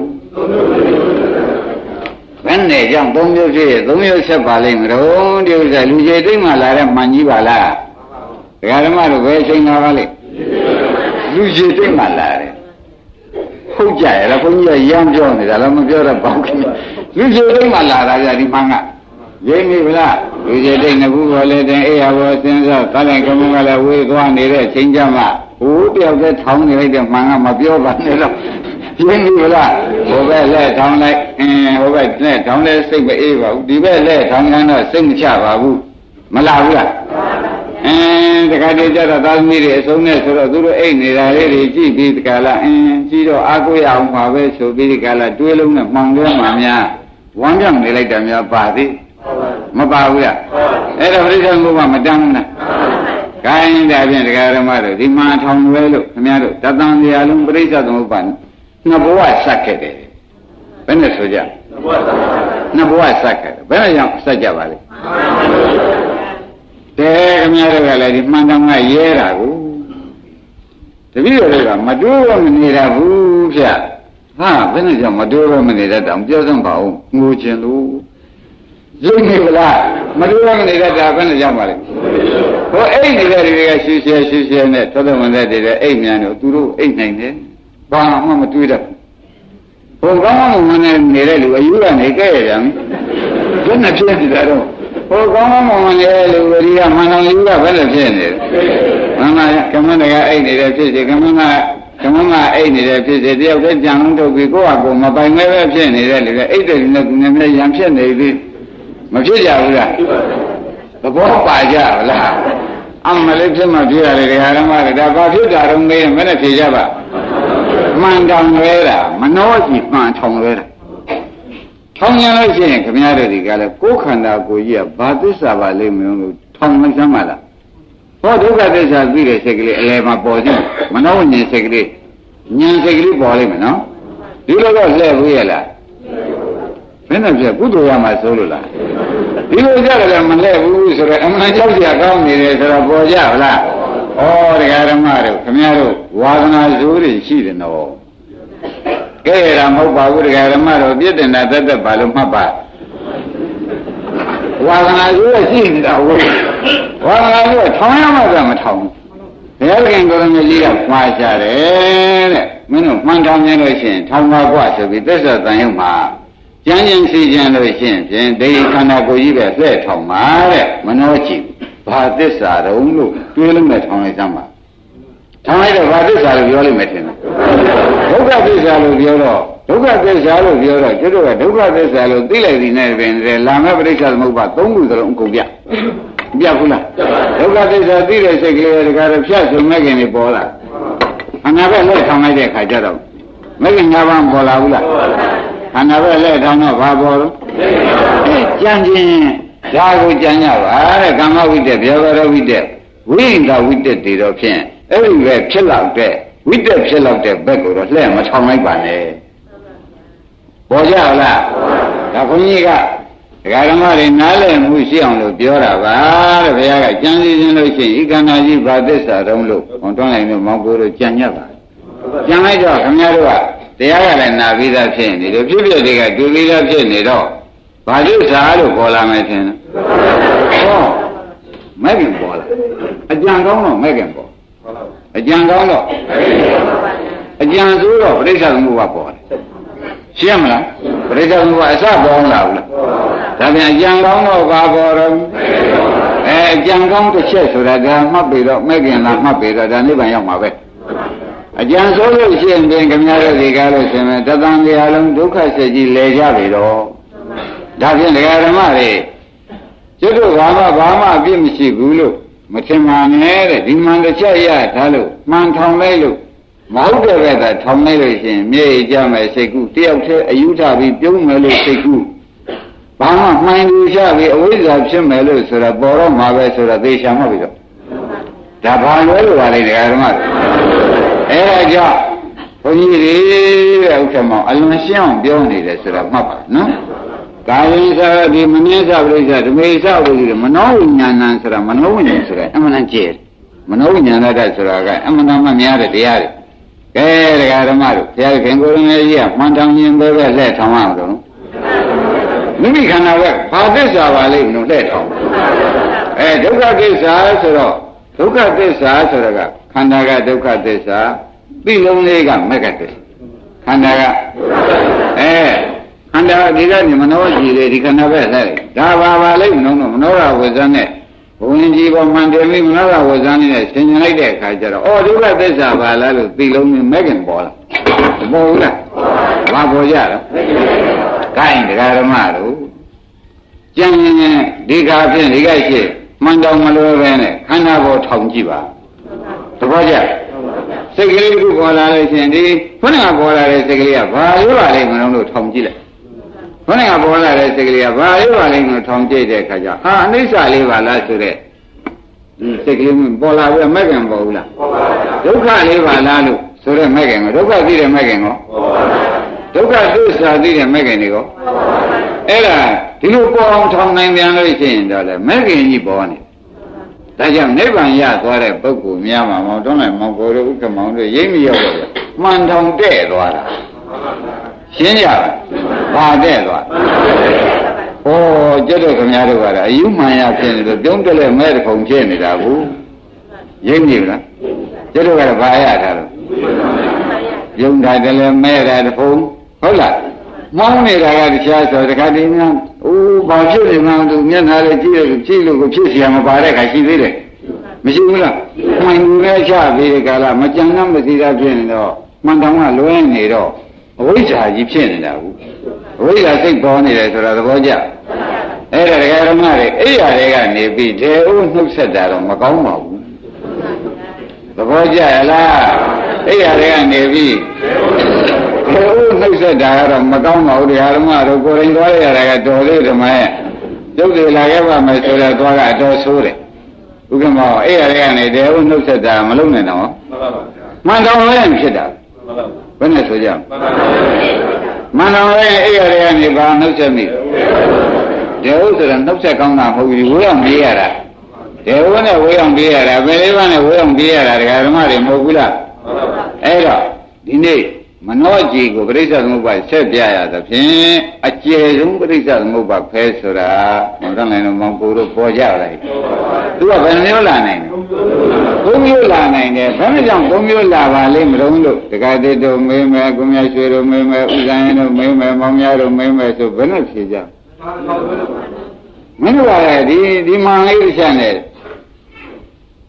ဘယ်နဲ့ကြောင့်သုံးမျိုးဖြစ်ရသုံးမျိုးဆက်ပါလိမ့်မလို့ဒီဥစ္စာလူကြီးတိတ်မှလာတဲ့မှန်ကြီးပါလားဒကာဓမ္မတို့ဘယ်ချိန်လာပါလိမ့်လူကြီးတိတ်မှလာတယ်ဟုတ်ကြရလားဘုန်းကြီးကရမ်းပြောနေတာလည်းမပြောတော့ပေါ့လူကြီးတိတ်မှလာတာကြဒီမှန်ကရိပ်မိဗလားလူကြီးတိတ်နှစ်ခုပေါ်လေတင်အေးရဘောစဉ်းစားသလိုက်ကမကလည်းဝေးသွားနေတဲ့ချိန်ကြမှာဟိုတယောက်တည်းထောင်းနေလိုက်တဲ့မှန်ကမပြောပါနဲ့တော့ရိပ်မိဗလားဟိုဘက်လက်ထောင်းလိုက်အင်းဟိုဘက်လက်ထောင်းလဲစိတ်မအေးပါဘူးဒီဘက်လက်ထောင်းတော့စိတ်မချပါဘူးမလာဘူးလားအင်းတခါတည်းကျတော့သာသမီတွေအဆုံးနဲ့ဆိုတော့သူတို့အိတ်နေတာလေးတွေကြည့်ပြီးတခါလားအင်းကြည့်တော့အားကိုးရအောင်ပါပဲဆိုပြီးဒီကလာတွေးလုံးနဲ့မှောင်လွဲမှများဝမ်းပြောင်းနေလိုက်တာများပါသေးမပါဘူးလားအဲ့တော့ပြိဿသမုပ္ပါမတမ်းဘူးလားခိုင်းဒါဖြင့်တရားဓမ္မတို့ဒီမှာထောင်လွဲလို့ခင်ဗျားတို့တသံတရားလုံးပြိဿသမုပ္ပါနှစ်ဘဝဆက်ခဲ့တယ်ဘယ်နဲ့ဆိုကြနှစ်ဘဝဆက်ခဲ့တယ်ဘယ်နဲ့ကြောင့်ဆက်ကြပါလဲတဲ့ခင်ဗျားတို့ကလည်းဒီမှန်တောင်ကရဲတာကိုတပည့်တော်တွေကမတိုးဘဲမနေတာဘူးဗျဟာဘယ်နဲ့ကြောင့်မတိုးဘဲမနေတဲ့တောင်ပြောစမ်းပါဦးငိုချင်လို့ရုပ်နေဗလားမတိုးဘဲမနေတဲ့တာဘယ်နဲ့ကြောင့်ပါလဲဟိုအိတ်နေတဲ့တွေကရှူရှဲရှူရှဲနဲ့သောတော်ဝင်တဲ့တွေအိတ်မြန်တို့သူတို့အိတ်နိုင်တယ်ဘာမှမတွေးတတ်ဟိုကောင်းကောင်းမွန်နေနေတဲ့လူအယူကနေကြဲရပြန်ဘယ်နဲ့ဖြစ်နေတာတော့ဟိုကောင်းကောင်းမွန်နေတဲ့လူဝရိယမန္တန်ယူကဘယ်နဲ့ဖြစ်နေလဲမှန်ပါရဲ့ကမ္မန္တကအိတ်နေတဲ့ဖြစ်စီကမ္မန္တကမ္မန္တအိတ်နေတဲ့ဖြစ်စီတယောက်တည်းကြံလုံးထုတ်ပြီးကိုယ့်ဟာကိုယ်မပိုင်မဲပဲဖြစ်နေတဲ့လူကအိတ်တယ်နဲ့သူနဲ့လည်းရံဖြစ်နေပြီမဖြစ်ကြဘူးလားသဘောပါကြလားအမှန်လေးဖြစ်မှဖြစ်ရတယ်ဓမ္မကဒါဘာဖြစ်တာတော့မေးရင်မနဲ့ဖြေကြပါမှန်တောင်လွဲတာမနှောကြည့်မှန်ထောင်လွဲတာထောင်ရင်လို့ရှိရင်ခင်ဗျားတို့ဒီကလည်းကိုယ်ခန္ဓာကိုယ်ကြီးကဘာသစ္စာပါလိမ့်မလို့ထောင်မစမ်းပါလားဟောဒုက္ခသစ္စာသိတဲ့စိတ်ကလေးအလယ်မှာပေါ်ခြင်းမနှောဉ္ဇဉ်စိတ်ကလေးဉာဏ်စိတ်ကလေးပေါ်လိမ့်မယ်နော်ဒီလိုတော့လှည့်ဘူးရဲ့လားဘယ်နဲ့ပြကုသိုလ်ရမှာစိုးလို့လားဒီလိုကြတယ်လည်းမလှည့်ဘူးဆိုတော့အမှန်ကြောက်ကြကောင်းနေတယ်ဆိုတော့ပေါ်ကြဗလားဩတရားဓမ္မတို့ခင်ဗျားတို့ဝါသနာဇိုးတွေရှိတယ်နော်ကဲရမဟုတ်ပါဘူးတရားဓမ္မတို့ပြည့်တင်တာသက်သက်ပါလို့မှတ်ပါဝါသနာဇိုးရရှိနေတာဟုတ်ဝါသနာဇိုးထောင်ရမှသာမထောင်ဘုရားခင်ကိုရမကြီးကမှားကြတယ်တဲ့မင်းတို့မှန်ထောင်နေလို့ရှိရင်ထောင်ပါกว่าဆိုပြီးသစ္စာတန်ရုံမှာကျမ်းကျင်စီကျင်လို့ရှိရင်ဖြင့်ဒီခန္ဓာကိုယ်ကြီးပဲလှဲ့ထောင်ပါတဲ့မနှောကြည့်ဘာသစ္စာတုံးလို့တွေးလုံးနဲ့ထောင်လိုက်သမ်းပါထောင်လိုက်တော့ဘာသစ္စာလို့ပြောလိမ့်မယ်ထင်တယ်ဒုက္ခသစ္စာလို့ပြောတော့ဒုက္ခသစ္စာလို့ပြောတော့ကျွတ်တို့ကဒုက္ခသစ္စာလို့သိလိုက်ဒီနဲ့ပင်လာမဲ့ပရိစ္ဆေသမုပ္ပါသုံးခုစလုံးအကုန်ပြပြဘူးလားဒုက္ခသစ္စာသိတဲ့စိတ်ကလေးတကားတော့ဖြတ်စုံမဲ့ခင်နေပေါ်လာခန္ဓာပဲလက်ထောင်လိုက်တဲ့ခါကျတော့မဲ့ခင်၅ပါးပေါ်လာဘူးလားခန္ဓာပဲလက်ထောင်တော့ဘာပေါ်လို့ကြံခြင်းဒါကိုကြံရပါတဲ့ကာမဝိတ္တဗျာပါဒဝိတ္တဝိဉ္ဇဝိတ္တတွေတော့ဖြင့်အဲ့ဒီပဲဖြစ်လောက်တဲ့ဝိတ္တဖြစ်လောက်တဲ့ဘက်ကိုတော့လှည့်မထောင်လိုက်ပါနဲ့ပေါ်ကြလားဒါခွန်ကြီးကဒကာဓမ္မတွေနားလည်မှုရှိအောင်လို့ပြောတာပါတဲ့ဘုရားကကြံစည်ခြင်းလို့ရှိရင်ဤခန္ဓာကြီးဘာသစ္စာတုံးလို့ဟောတွန်းလိုက်လို့မောင်ကိုတို့ကြံရပါကြံလိုက်တော့ခင်ဗျားတို့ကတရားကလည်းနာပြီးသားဖြစ်နေတယ်ဖြစ်ဖြစ်တွေကတူပြီးသားဖြစ်နေတော့ဘာသစ္စာလို့ပေါ်လာမယ်ထင်တယ်ဟောမဲ့ခင်ပေါ်လာအကြံကောင်းတော့မဲ့ခင်ပေါ်အကြံကောင်းတော့အကြံဆိုးတော့ပရိစ္ဆေသမုပ္ပါပေါ်တယ်ရှင်းမလားပရိစ္ဆေသမုပ္ပါအစပေါ်လာဘူးလားဒါပြန်အကြံကောင်းတော့ဘာပေါ်တော့အဲအကြံကောင်းတစ်ချက်ဆိုတာဒါမှတ်ပြီးတော့မဲ့ခင်လားမှတ်ပြီးတော့ဒါနိဗ္ဗာန်ရောက်မှာပဲအကြံဆိုးလို့ရှိရင်ပြင်ခင်ဗျားတို့ဒီကားလို့ရှင်မယ်တသံတရားလုံးဒုက္ခဆက်ကြီးလဲကြပြီတော့ဒါဖြင့်ဒကာဓမ္မတွေကျွတ်တို့ဘာမှဘာမှအပြစ်မရှိဘူးလို့မထင်ပါနဲ့တဲ့ဒီမှန်တစ်ချက်ရထားလို့မှန်ထောင်လိုက်လို့မဟုတ်တဲ့ဘက်ကထောင်လိုက်လို့ရှိရင်မြေကြမယ်စိတ်ကူးတယောက်တည်းအယူထပြီးပြုံးမယ်လို့စိတ်ကူးဘာမှမှန်လူချပြီးအဝိဇ္ဇာဖြစ်မယ်လို့ဆိုတော့ပေါ်တော့မှာပဲဆိုတော့သေချာမှပြီတော့ဒါဘာလဲလို့ပါလေဒကာဓမ္မတွေအဲဒါကြောင့်ဘုန်းကြီးတွေတဲ့ဥက္ကမောင်အလွန်ရှင်းအောင်ပြောနေတယ်ဆိုတော့မှတ်ပါနော်ကာယိသာဒီမနည်းသပရိစ္ဆဓမေသဝိရိမနောဝိညာဏံဆိုတာမနောဝိညာဉ်ဆိုတာအမှန်တန်ကျဲမနောဝိညာဏတဆိုတာကအမှန်တန်မှများတဲ့တရားတွေကဲဒကာဓမ္မတို့ဘုရားခင်ကိုယ်တော်ကြီးကမှန်တောင်ရင်ပဲပဲလက်ထောင်ရအောင်လို့မိမိခန္ဓာပဲဘာသစ္စာပါလိမ့်မလို့လက်ထောင်အဲဒုက္ခသစ္စာဆိုတော့ဒုက္ခသစ္စာဆိုတာကခန္ဓာကဒုက္ခသစ္စာပြီးလုံးလေးကမဂ္ဂသစ္စာခန္ဓာကအဲခန္ဓာဒီကနေမနောကြီးလေဒီခန္ဓာပဲလဲဒါပါပါလိမ့်မလို့မနောရဝဇ္ဇနဲ့ဘုံကြီးပေါ်မှန်တယ်မိမနောရဝဇ္ဇနဲ့ဆင်ញင်လိုက်တဲ့အခါကျတော့အော်ဒုက္ခသစ္စာပါလားလို့ပြီးလုံးနဲ့မဂ္ဂင်ပေါ်လာပေါ်ဘူးလားဘာပေါ်ကြတော့ကိုင်းတရားဓမ္မတို့ကြံရင်ဒီကာဖြင့်ဒီကရှိမှန်တော်မလွယ်ပဲနဲ့ခန္ဓာပေါ်ထောင်ကြည့်ပါသဘောကျစိတ်ကလေးတစ်ခုပေါ်လာလို့ရှိရင်ဒီခုနကပေါ်လာတဲ့စိတ်ကလေးကဘာလို့ပါလဲမလို့ထောင်ကြည့်လိုက်ခုနကပေါ်လာတဲ့စိတ်ကလေးကဘာလို့ပါလဲမလို့ထောင်ကြည့်တဲ့အခါကျဟာအနိစ္စလေးပါလားဆိုတဲ့ဒီစိတ်ကလေးပေါ်လာပြီးမဲ့ကံပေါ်ဘူးလားပေါ်ပါဘူးဒုက္ခလေးပါလားလို့ဆိုတဲ့မဲ့ကံကဒုက္ခသိတဲ့မဲ့ကံကောပေါ်ပါဘူးဒုက္ခသစ္စာသိတဲ့မဲ့ကံတွေကောပေါ်ပါဘူးအဲ့ဒါဒီလိုပေါ်အောင်ထောင်နိုင်ပြန်လို့ရှိရင်တော့လေမဲ့ကံကြီးပေါ်နေဒါကြောင့်နိဗ္ဗာန်ရသွားတဲ့ပုဂ္ဂိုလ်များမှာမောင်တွန်းလိုက်မောင်ကိုယ်တို့ဥက္ကမောင်တို့ရိပ်မရောက်တော့ဘူးမှန်ထောင်တဲ့သွားတာရှင်းကြပါဘာတဲ့သွားဩကျွတ်တို့ခင်ဗျားတို့ကတော့အယူမှန်ရဖြစ်နေလို့ပြုံးတက်လဲမဲတခုံဖြစ်နေတာဘူးရိပ်နေလားကျွတ်တို့ကတော့ဘာရတာလို့ပြုံးတာတယ်လဲမဲတာတခုံဟုတ်လားမောင်းနေတာကတရားဆိုတခါတည်းများအိုးဘာဖြစ်နေမှန်းသူမျက်နှာလေးကြည့်လို့ကြည့်လို့ကိုဖြစ်เสียမပါတဲ့ခါရှိသေးတယ်မရှိဘူးလားမှန်ဘူးလည်းချပြီးဒီကလာမကြံတော့မစီတာဖြစ်နေတော့မှန်တောင်ကလွဲနေတော့အဝိဇ္ဇာကြီးဖြစ်နေတာဘူးအဝိဇ္ဇာစိတ်ပေါ်နေတယ်ဆိုတာသဘောကျအဲ့ဒါဒကာဓမ္မတွေအိယာတွေကနေပြီးတေဦးနှုတ်ဆက်တာတော့မကောင်းပါဘူးသဘောကျလားအိယာတွေကနေပြီးတေဦးနှုတ်ဆက်တာကတော့မကောင်းပါဘူးတရားဓမ္မတို့ကိုယ်ရင်သွားရတာကတော်လေးဓမ္မရဲ့ဒုက္ခလာခဲ့ပါမယ်ဆိုတော့သွားကအတော်ဆိုးတယ်ဥက္ကမောအိယာတွေကနေတေဦးနှုတ်ဆက်တာမလုပ်နိုင်တော့မှန်တော်လည်းဖြစ်တာဘယ်နဲ့ဆိုကြမှန်တော်လည်းအိယာတွေကနေဘာနှုတ်ဆက်မိတေဦးဆိုတော့နှုတ်ဆက်ကောင်းတာမဟုတ်ဘူးဝေးအောင်ပြေးရတာတေဦးနဲ့ဝေးအောင်ပြေးရတာဘယ်လေးပါးနဲ့ဝေးအောင်ပြေးရတာဒကာဓမ္မတွေမဟုတ်ဘူးလားအဲ့တော့ဒီနေ့မနောကြီးကိုပရိစ္ဆေသမုပ္ပါဆက်ပြရသဖြင့်အကျယ်ဆုံးပရိစ္ဆေသမုပ္ပါဖဲဆိုတာဟောတယ်လည်းမောင်ကိုတို့ပေါ်ကြလိုက်သူကဘယ်မျိုးလာနိုင်လဲသုံးမျိုးလာနိုင်တယ်ဘာလို့ကြောင့်သုံးမျိုးလာပါလိမ့်မလို့လို့တက္ကသိတို့မေးမယ်ကိုမြတ်ရွှေတို့မေးမယ်ဥဇာယတို့မေးမယ်မောင်များတို့မေးမယ်ဆိုဘယ်နဲ့ဖြေကြမင်းတို့ကလည်းဒီဒီမှန်လေးတစ်ချက်နဲ့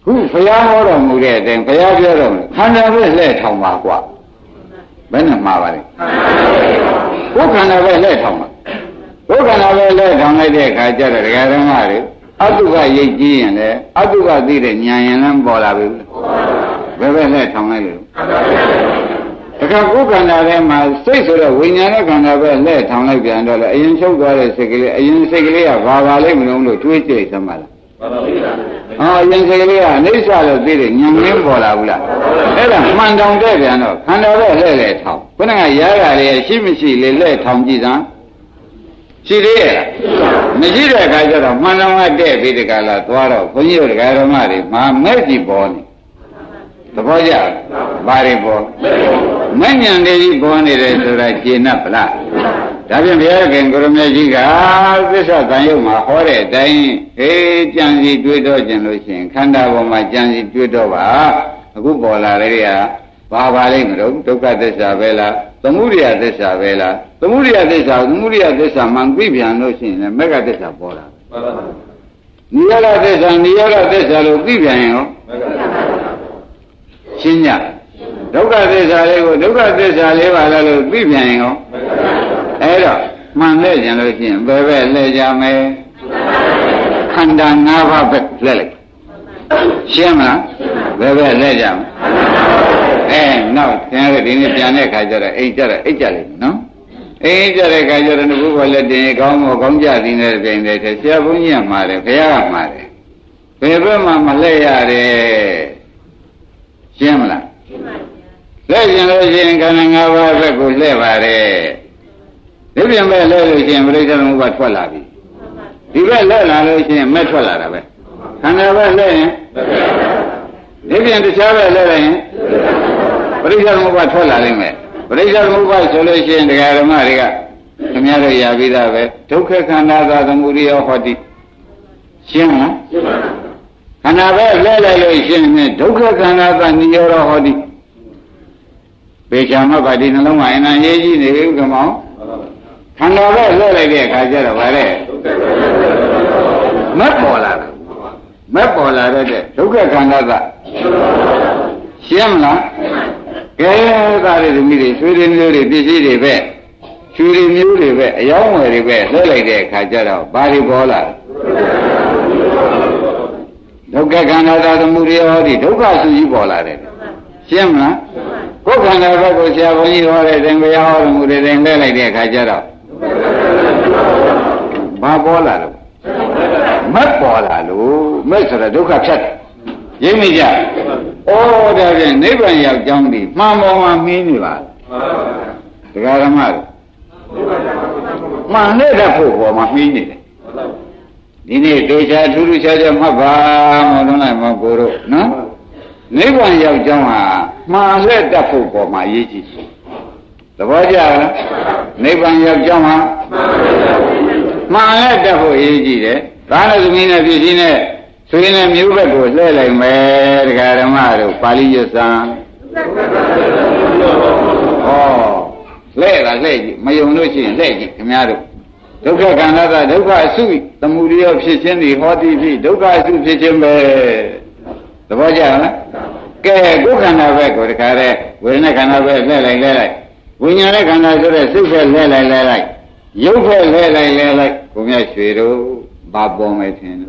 ခုဘုရားဟောတော်မူတဲ့အတိုင်းဘုရားပြောတော်မူခန္ဓာပဲလှဲ့ထောင်ပါကွာဘယ်နဲ့မှားပါလဲဘုခန္ဓာပဲလှဲ့ထောင်ပါဘုခန္ဓာပဲလှဲ့ထောင်လိုက်တဲ့အခါကျတော့ဒကာဓမ္မတွေအတုကရိတ်ကြီးရင်လည်းအတုကသိတဲ့ဉာဏ်ရင်လည်းပေါ်လာပြီဘယ်ပဲလှဲ့ထောင်လိုက်လို့တခါကိုယ်ခန္ဓာထဲမှာစိတ်ဆိုတော့ဝိညာဉ်နဲ့ခန္ဓာပဲလှဲ့ထောင်လိုက်ပြန်တော့လေအရင်ချုပ်သွားတဲ့စိတ်ကလေးအရင်စိတ်ကလေးကဘာပါလိမ့်မလို့လို့တွေးကြည့်သမှာလားမှန်ပါဗျာဟောအရင်စိတ်ကလေးကအိဋ္ဌလို့သိတဲ့ဉာဏ်ရင်းပေါ်လာဘူးလားအဲ့ဒါမှန်တောင်တဲ့ပြန်တော့ခန္ဓာပဲလှဲ့လှဲ့ထောင်ခုနကရားရတယ်ရှိမရှိလေလှဲ့ထောင်ကြည့်စမ်းရှိသေးရဲ့မရှိတဲ့အခါကျတော့မှန်တောင်ကတဲ့ပြီးဒီကလာသွားတော့ဘုန်းကြီးတို့ဒကာဓမ္မတွေမာမဲ့ကြည့်ပေါ်နေသဘောကျဘာတွေပေါ်မဉ္ဇဉ်တွေကြီးပေါ်နေတယ်ဆိုတာကျေနပ်ပလားဒါဖြင့်ဘုရားခင်ကိုရမေကြီးကသစ္စာတန်ရုပ်မှာဟောတဲ့အတိုင်းဟေးကြံစီတွေးတော့ကျင်လို့ရှိရင်ခန္ဓာပေါ်မှာကြံစီတွေးတော့ပါအခုပေါ်လာတဲ့တွေကဘာပါလိမ့်မလို့ဒုက္ခသစ္စာပဲလားသမုဒယသစ္စာပဲလားသမုဒယသစ္စာသမုဒယသစ္စာမှန်သိပြန်လို့ရှိရင်လည်းမဂ္ဂသစ္စာပေါ်လာနိရောဓသစ္စာနိရောဓသစ္စာလို့သိပြန်ရင်ရောရှင်းကြဒုက္ခသစ္စာလေးကိုဒုက္ခသစ္စာလေးပါလားလို့သိပြန်ရင်ရောအဲ့တော့မှန်လဲကြလို့ရှိရင်ဘယ်ပဲလဲကြမယ်ခန္ဓာ၅ပါးပဲလဲလိုက်ရှင်းမလားဘယ်ပဲလဲကြမယ်အဲနောက်ကျန်တဲ့ဒီနေ့ပြန်တဲ့ခါကျတော့အိတ်ကြတော့အိတ်ကြလိမ့်မယ်နော်အိတ်ကြတဲ့ခါကျတော့ဘုရားလက်တင်ကောင်းမောကောင်းကြသည်နဲ့ပြင်တဲ့ဆရာဘုန်းကြီးကမှာတယ်ဘုရားကမှာတယ်ဘယ်ဘက်မှမလဲရတယ်ရှင်းမလားလဲကျင်လို့ရှိရင်ခန္ဓာ၅ပါးဘက်ကိုလှည့်ပါတယ်ဒီပြင်ပဲလဲလို့ရှိရင်ပရိစ္ဆေသမုပ္ပါထွက်လာပြီဒီဘက်လဲလာလို့ရှိရင်မဲ့ထွက်လာတာပဲခန္ဓာပဲလဲရင်ဒီပြင်တခြားပဲလဲလိုက်ရင်ပရိစ္ဆေသမုပ္ပါထွက်လာနိုင်မယ်ပရိစ္ဆေသမုပ္ပါဆိုလို့ရှိရင်ဒကာဓမ္မတွေကခင်ဗျားတို့ရပြီးသားပဲဒုက္ခခန္ဓာသာသမုဒိယဟောတိရှင်းမလားရှင်းပါပြီခန္ဓာပဲလဲလိုက်လို့ရှင်းရင်ဒုက္ခခန္ဓာသာနိရောဓဟောတိပေချာမပါဒီနှလုံးမှာအနံရေးကြီးနေပြီကမောင်ခန္ဓာပဲလဲလိုက်တဲ့အခါကျတော့ဗါတဲ့မက်ပေါ်လာတာမက်ပေါ်လာတဲ့ဒုက္ခခန္ဓာသာရှင်းမလားကဲသားတွေသမီးတွေဆွေတွေမျိုးတွေပစ္စည်းတွေပဲချူတွေမျိုးတွေပဲအယောင်းဝယ်တွေပဲလဲလိုက်တဲ့အခါကျတော့ဘာတွေပေါ်လာဒုက္ခခန္ဓာသာသမုဒိယဟောတိဒုက္ခစုကြီးပေါ်လာတယ်ရှင်းမလားကိုယ်ခန္ဓာဘက်ကိုဆရာဘုန်းကြီးဟောတဲ့တင်ဘုရားဟောမှုတွေတင်လဲလိုက်တဲ့အခါကျတော့ဘာပေါ်လာလို့မက်ပေါ်လာလို့မက်ဆိုတော့ဒုက္ခဖြတ်တယ်ရိပ်မိကြဩဒါဖြင့်နိဗ္ဗာန်ရောက်ကြောင်းဒီမှန်ပေါ်မှာမင်းနေပါဒကာဓမ္မတွေမှန်တဲ့ဖို့ပေါ်မှာမင်းနေတယ်ဒီနေ့ဒေချာထူးထူးခြားခြားမှတ်ပါမလို့လိုက်မကိုတို့နော်နိဗ္ဗာန်ရောက်ကြောင်းဟာမှန်လက်တတ်ဖို့ပေါ်မှာအရေးကြီးတယ်သဘောကျလားနိဗ္ဗာန်ရောက်ကြောင်းဟာမှန်လက်တတ်ဖို့အရေးကြီးတယ်ဒါနဲ့သမီးနဲ့ပြည်စည်းနဲ့ဆွေးနဲ့မျိုးဘက်ကိုလှည့်လိုက်မယ်ဒကာဓမ္မတို့ပါဠိရစံဟောလှည့်တာလှည့်ကြည့်မယုံလို့ရှိရင်လှည့်ကြည့်ခင်ဗျားတို့ဒုက္ခခန္ဓာကဒုက္ခအစုသမုဒိယဖြစ်ခြင်းဒီဟောတိဖြစ်ဒုက္ခအစုဖြစ်ခြင်းပဲသဘောကျလားကဲကိုယ်ခန္ဓာပဲကိုတခါတည်းဝေဒနာခန္ဓာပဲလှည့်လိုက်လှည့်လိုက်ဝိညာဉ်ရဲ့ခန္ဓာဆိုတဲ့စိတ်ပဲလှည့်လိုက်လှည့်လိုက်ရုပ်ပဲလှည့်လိုက်လှည့်လိုက်ကိုမြတ်ရွှေတို့ဘာပေါ်မယ်ထင်တယ်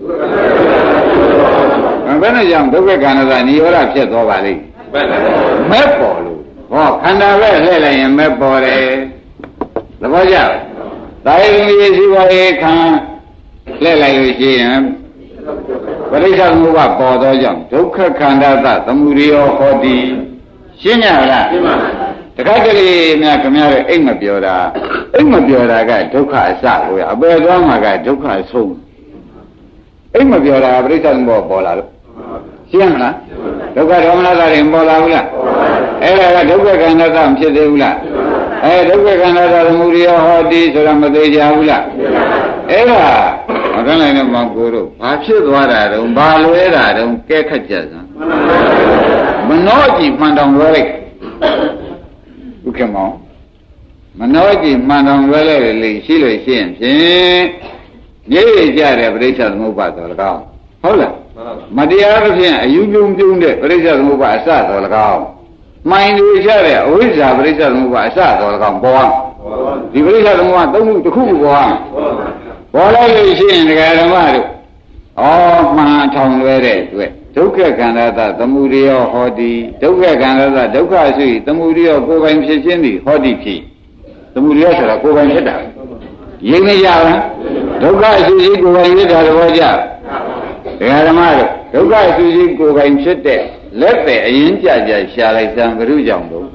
ဘယ်နဲ့ကြောင့်ဒုက္ခခန္ဓာကနိရောဓဖြစ်သွားပါလိမ့်မဲ့ပေါ်လို့ဟောခန္ဓာပဲလှည့်လိုက်ရင်မဲ့ပေါ်တယ်သဘောကျလားဒါယုံရည်စီပါရေခံလှည့်လိုက်လို့ရှိရင်ပရိစ္ဆေသမုပ္ပါပေါ်သောကြောင့်ဒုက္ခခန္ဓာသသမုဒိယဟောတိရှင်းကြလားရှင်းပါပြီတခါတလေများခင်ဗျားတို့အိတ်မပြောတာအိတ်မပြောတာကဒုက္ခအစကိုရအပယ်သွားမှာကဒုက္ခအဆုံးအိတ်မပြောတာပရိစ္ဆေသမုပ္ပါပေါ်လာလို့ရှင်းမလားဒုက္ခဒေါမနတာတွေပေါ်လာဘူးလားအဲ့ဒါကဒုက္ခခန္ဓာသမဖြစ်သေးဘူးလားအဲဒုက္ခခန္ဓာသမုဒိယဟောတိဆိုတာမသေးကြဘူးလားအဲ့ဒါမကနိုင်တဲ့မောင်ကိုတို့ဘာဖြစ်သွားတာတုံးဘာလွဲတာတုံးကဲခတ်ကြစမ်းမနှောကြည့်မှန်တောင်လွဲလိုက်ဥက္ကမောင်မနှောကြည့်မှန်တောင်လွဲလိုက်လေရှိလို့ရှိရင်ဖြင့်မြေ့ကြတဲ့ပရိစ္ဆေသမုပ္ပါတော်၎င်းဟုတ်လားမတရားသဖြင့်အယူပြုံးပြုံးတဲ့ပရိစ္ဆေသမုပ္ပါအစတော်၎င်းမိုင်းတွေချတဲ့အဝိဇ္ဇာပရိစ္ဆေသမုပ္ပါအစတော်၎င်းပေါ်ဒီပရိစ္ဆေသမုပ္ပါသုံးခုတစ်ခုခုပေါ်ပေါ်လိုက်လို့ရှိရင်ဒကာဓမ္မတို့ဩမှန်ထောင်လွဲတဲ့အတွက်ဒုက္ခခန္ဓာသသမုဒိယဟောတိဒုက္ခခန္ဓာသဒုက္ခရှိသမုဒိယကိုယ်ပိုင်ဖြစ်ခြင်းသည်ဟောတိဖြစ်သမုဒိယဆိုတာကိုယ်ပိုင်ဖြစ်တာရင်းမရလားဒုက္ခရှိရှိကိုယ်ပိုင်ဖြစ်တာတော့ကြဒကာဓမ္မတို့ဒုက္ခရှိရှိကိုယ်ပိုင်ဖြစ်တဲ့လက်ပဲအရင်ကြကြရှာလိုက်စမ်းဘုရုကြောင့်တော့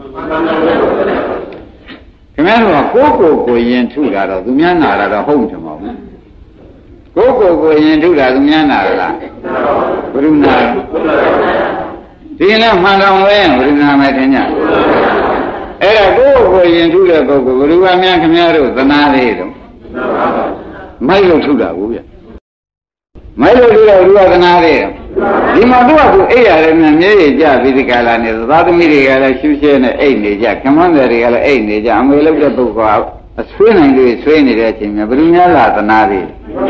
ခင်ဗျားတို့ကကိုယ့်ကိုယ်ကိုရင်ထုတာတော့သူများနာတာတော့ဟုတ်မှာမဟုတ်ကိုယ်ကိုယ်ကိုရင်ထုတာသူများနာလားဘုရုနာဒီနဲ့မှန်တော်လဲဘုရုနာမယ်ထင်ကြအဲ့ဒါကိုယ်ကိုရင်ထုတဲ့ပုဂ္ဂိုလ်ဘုရုကများခင်ဗျားတို့သနာလေးတော့မိုက်လို့ထုတာကိုဗျမိုက်လို့ထုတော့ဘုရုကသနာလေးတော့ဒီမှာသူကသူအိပ်ရတယ်မြန်မြဲရကြပြီးဒီကလာနေသာသမီတွေကလည်းရှူးရှဲနဲ့အိပ်နေကြခမန်းတွေကလည်းအိပ်နေကြအမေလုပ်တဲ့ပုဂ္ဂိုလ်ကအဆွေးနိုင်တွေဆွေးနေတဲ့အချိန်မှာဘယ်သူများလာသနာသေး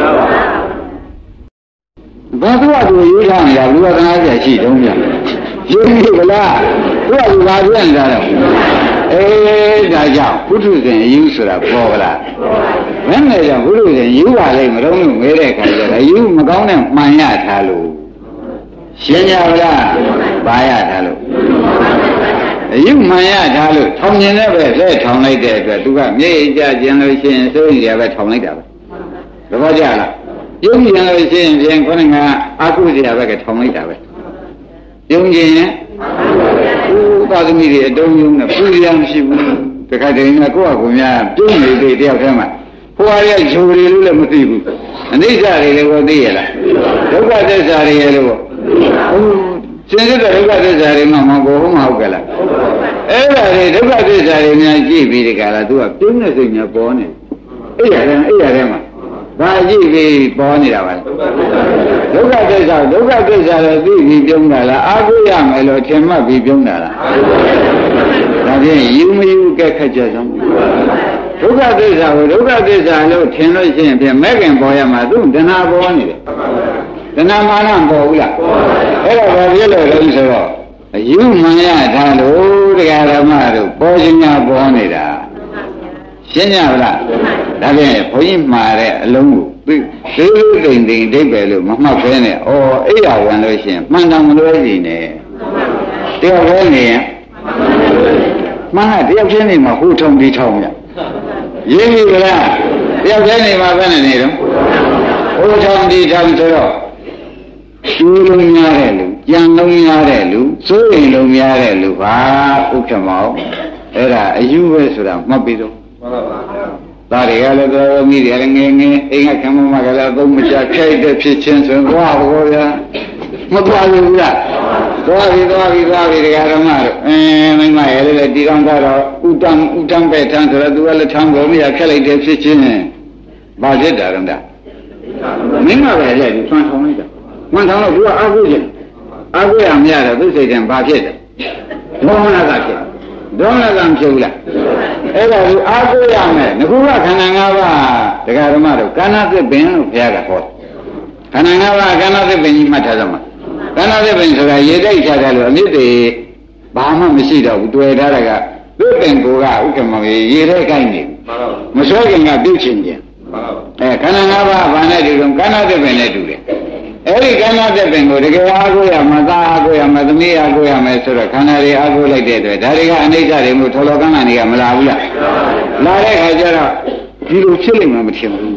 ဘာသူကသူရေးထားနေတာဘုရားသနာကြရှိတုံးများရေးပြီကလားသူကသူဘာပြန်နေတာတော့အေးဒါကြောင့်ဘုထုဇဉ်ယူဆိုတာပေါ်ကလားဘယ်နဲ့ကြောင့်ဘုထုဇဉ်ယူပါလိမ့်မလို့မေးတဲ့အခါကျတော့ယူမကောင်းတဲ့မှန်ရထားလို့ရှင်းကြပါလားဘာရထားလို့အယူမှန်ရထားလို့ထောင်ကျင်တဲ့ပဲလက်ထောင်လိုက်တဲ့အတွက်သူကမြေကြကျင်လို့ရှိရင်စိုးရိမ်ရပဲထောင်လိုက်တာပဲသဘောကျလားယုံကျင်လို့ရှိရင်ပြန်ခေါင်းကအကုသိုလ်ပဲကထောင်လိုက်တာပဲယုံကျင်ရင်ဥပါသမီတွေအတုံးယုံနဲ့ပူရမရှိဘူးတခါတည်းကကိုယ့်အကူများပြုံးနေတဲ့တယောက်တည်းမှာဟိုဟာရဲ့ဂျိုတွေလို့လည်းမသိဘူးအနိစ္စတွေလည်းကိုသိရလားဒုက္ခသစ္စာတွေရဲ့လို့ရှင်းတဲ့ဒုက္ခသစ္စာတွေမှမဟုတ်ဘူးမဟုတ်ကြလားအဲ့ဒါတွေဒုက္ခသစ္စာတွေများကြည့်ပြီးဒီကလာသူကပြုံးနေစိတ်များပေါ်နေအဲ့ရတယ်အဲ့ရတယ်မှာဘာကြည့်ပြီးပေါ်နေတာပါလဲဒုက္ခသစ္စာဒုက္ခသစ္စာလည်းသိပြီးပြုံးတာလားအာဟုရမယ်လို့ထင်မှတ်ပြီးပြုံးတာလားဒါဖြင့်ယူမယူကဲခက်ကြဆုံးဒုက္ခသစ္စာကိုဒုက္ခသစ္စာလို့ထင်လို့ရှိရင်ဖြင့်မဲ့ခင်ပေါ်ရမှာသူတဏှာပေါ်နေတယ်တဏှာမာနပေါ်ဘူးလားအဲ့တော့ဘာဖြစ်လို့လဲဆိုတော့အယူမှန်ရထားလို့တရားဓမ္မတို့ပေါ်ခြင်းများပေါ်နေတာရှင်းကြပါလားဒါဖြင့်ဘုန်းကြီးမှားတဲ့အလုံးကိုသိသေးသိမ့်သိမ့်အိဗယ်လို့မမှတ်ဖဲနဲ့ဩအိယာဝင်လို့ရှိရင်မှန်တော်မလို့ရှိနေတယောက်ပဲနေရင်မှန်တယောက်ချင်းနေမှာဟိုထုံဒီထုံရရင်းပြီလားတယောက်ချင်းနေမှာပဲနေနေတော့ဟိုထုံဒီထုံဆိုတော့ကျိုးလုံးများတဲ့လူကြံလုံးများတဲ့လူစိုးရိမ်လုံးများတဲ့လူပါဥက္ကမောအဲ့ဒါအယူပဲဆိုတာမှတ်ပြီးတော့မှန်ပါပါဒါတွေကလည်းတော်မိတယ်ငယ်ငယ်အိမ်ကခမမကလည်းသုံးမချခိုက်တဲ့ဖြစ်ချင်းဆိုတော့ဟောဗျာမသွားဘူးလားသွားပြီသွားပြီသွားပြီတရားဓမ္မတို့အင်းမိမရဲ့လည်းဒီကောင်ကတော့ဥတ္တံဥတ္တံပဲထမ်းဆိုတော့သူကလည်းထမ်းပေါ်မရခက်လိုက်တဲ့ဖြစ်ချင်းဘာဖြစ်တာတော့မိမပဲလည်းဒီသွန်ထောင်လိုက်တာသွန်ထောင်တော့သူကအာဟုခြင်းအာဟုရမရတော့သူစိတ်ထဲဘာဖြစ်တယ်ဒေါမနကဖြစ်ဒေါမနကမဖြစ်ဘူးလားအဲ့ဒါကိုအားကိုးရမယ်ငခုကခန္ဓာ၅ပါးတရားဓမ္မတို့ကာဏသစ်ပင်လို့ဘုရားကဟောခန္ဓာ၅ပါးကာဏသစ်ပင်ကြီးမှတ်ထားသမှာကာဏသစ်ပင်ဆိုတာရေတိုက်ချတယ်လို့အမြစ်တွေဘာမှမရှိတော့ဘူးတွေ့ထားတာကသစ်ပင်ကိုကဥက္ကမရေရေထဲကိုက်နေမဆွဲခင်ကပြုတ်ချင်ပြန်အဲခန္ဓာ၅ပါးဘာနဲ့တူတော့ကာဏသစ်ပင်နဲ့တူတယ်အဲ့ဒီခန္ဓာသစ်ပင်ကိုတကယ်အားကိုးရမှာသာအားကိုးရမှာသမီးအားကိုးရမယ်ဆိုတော့ခန္ဓာတွေအားကိုးလိုက်တဲ့အတွက်ဒါတွေကအနိစ္စတွေမို့ထော်လောကန္နာတွေကမလာဘူးလားလာတဲ့ခါကျတော့ဒီလိုဖြစ်လိမ့်မယ်မထင်ဘူး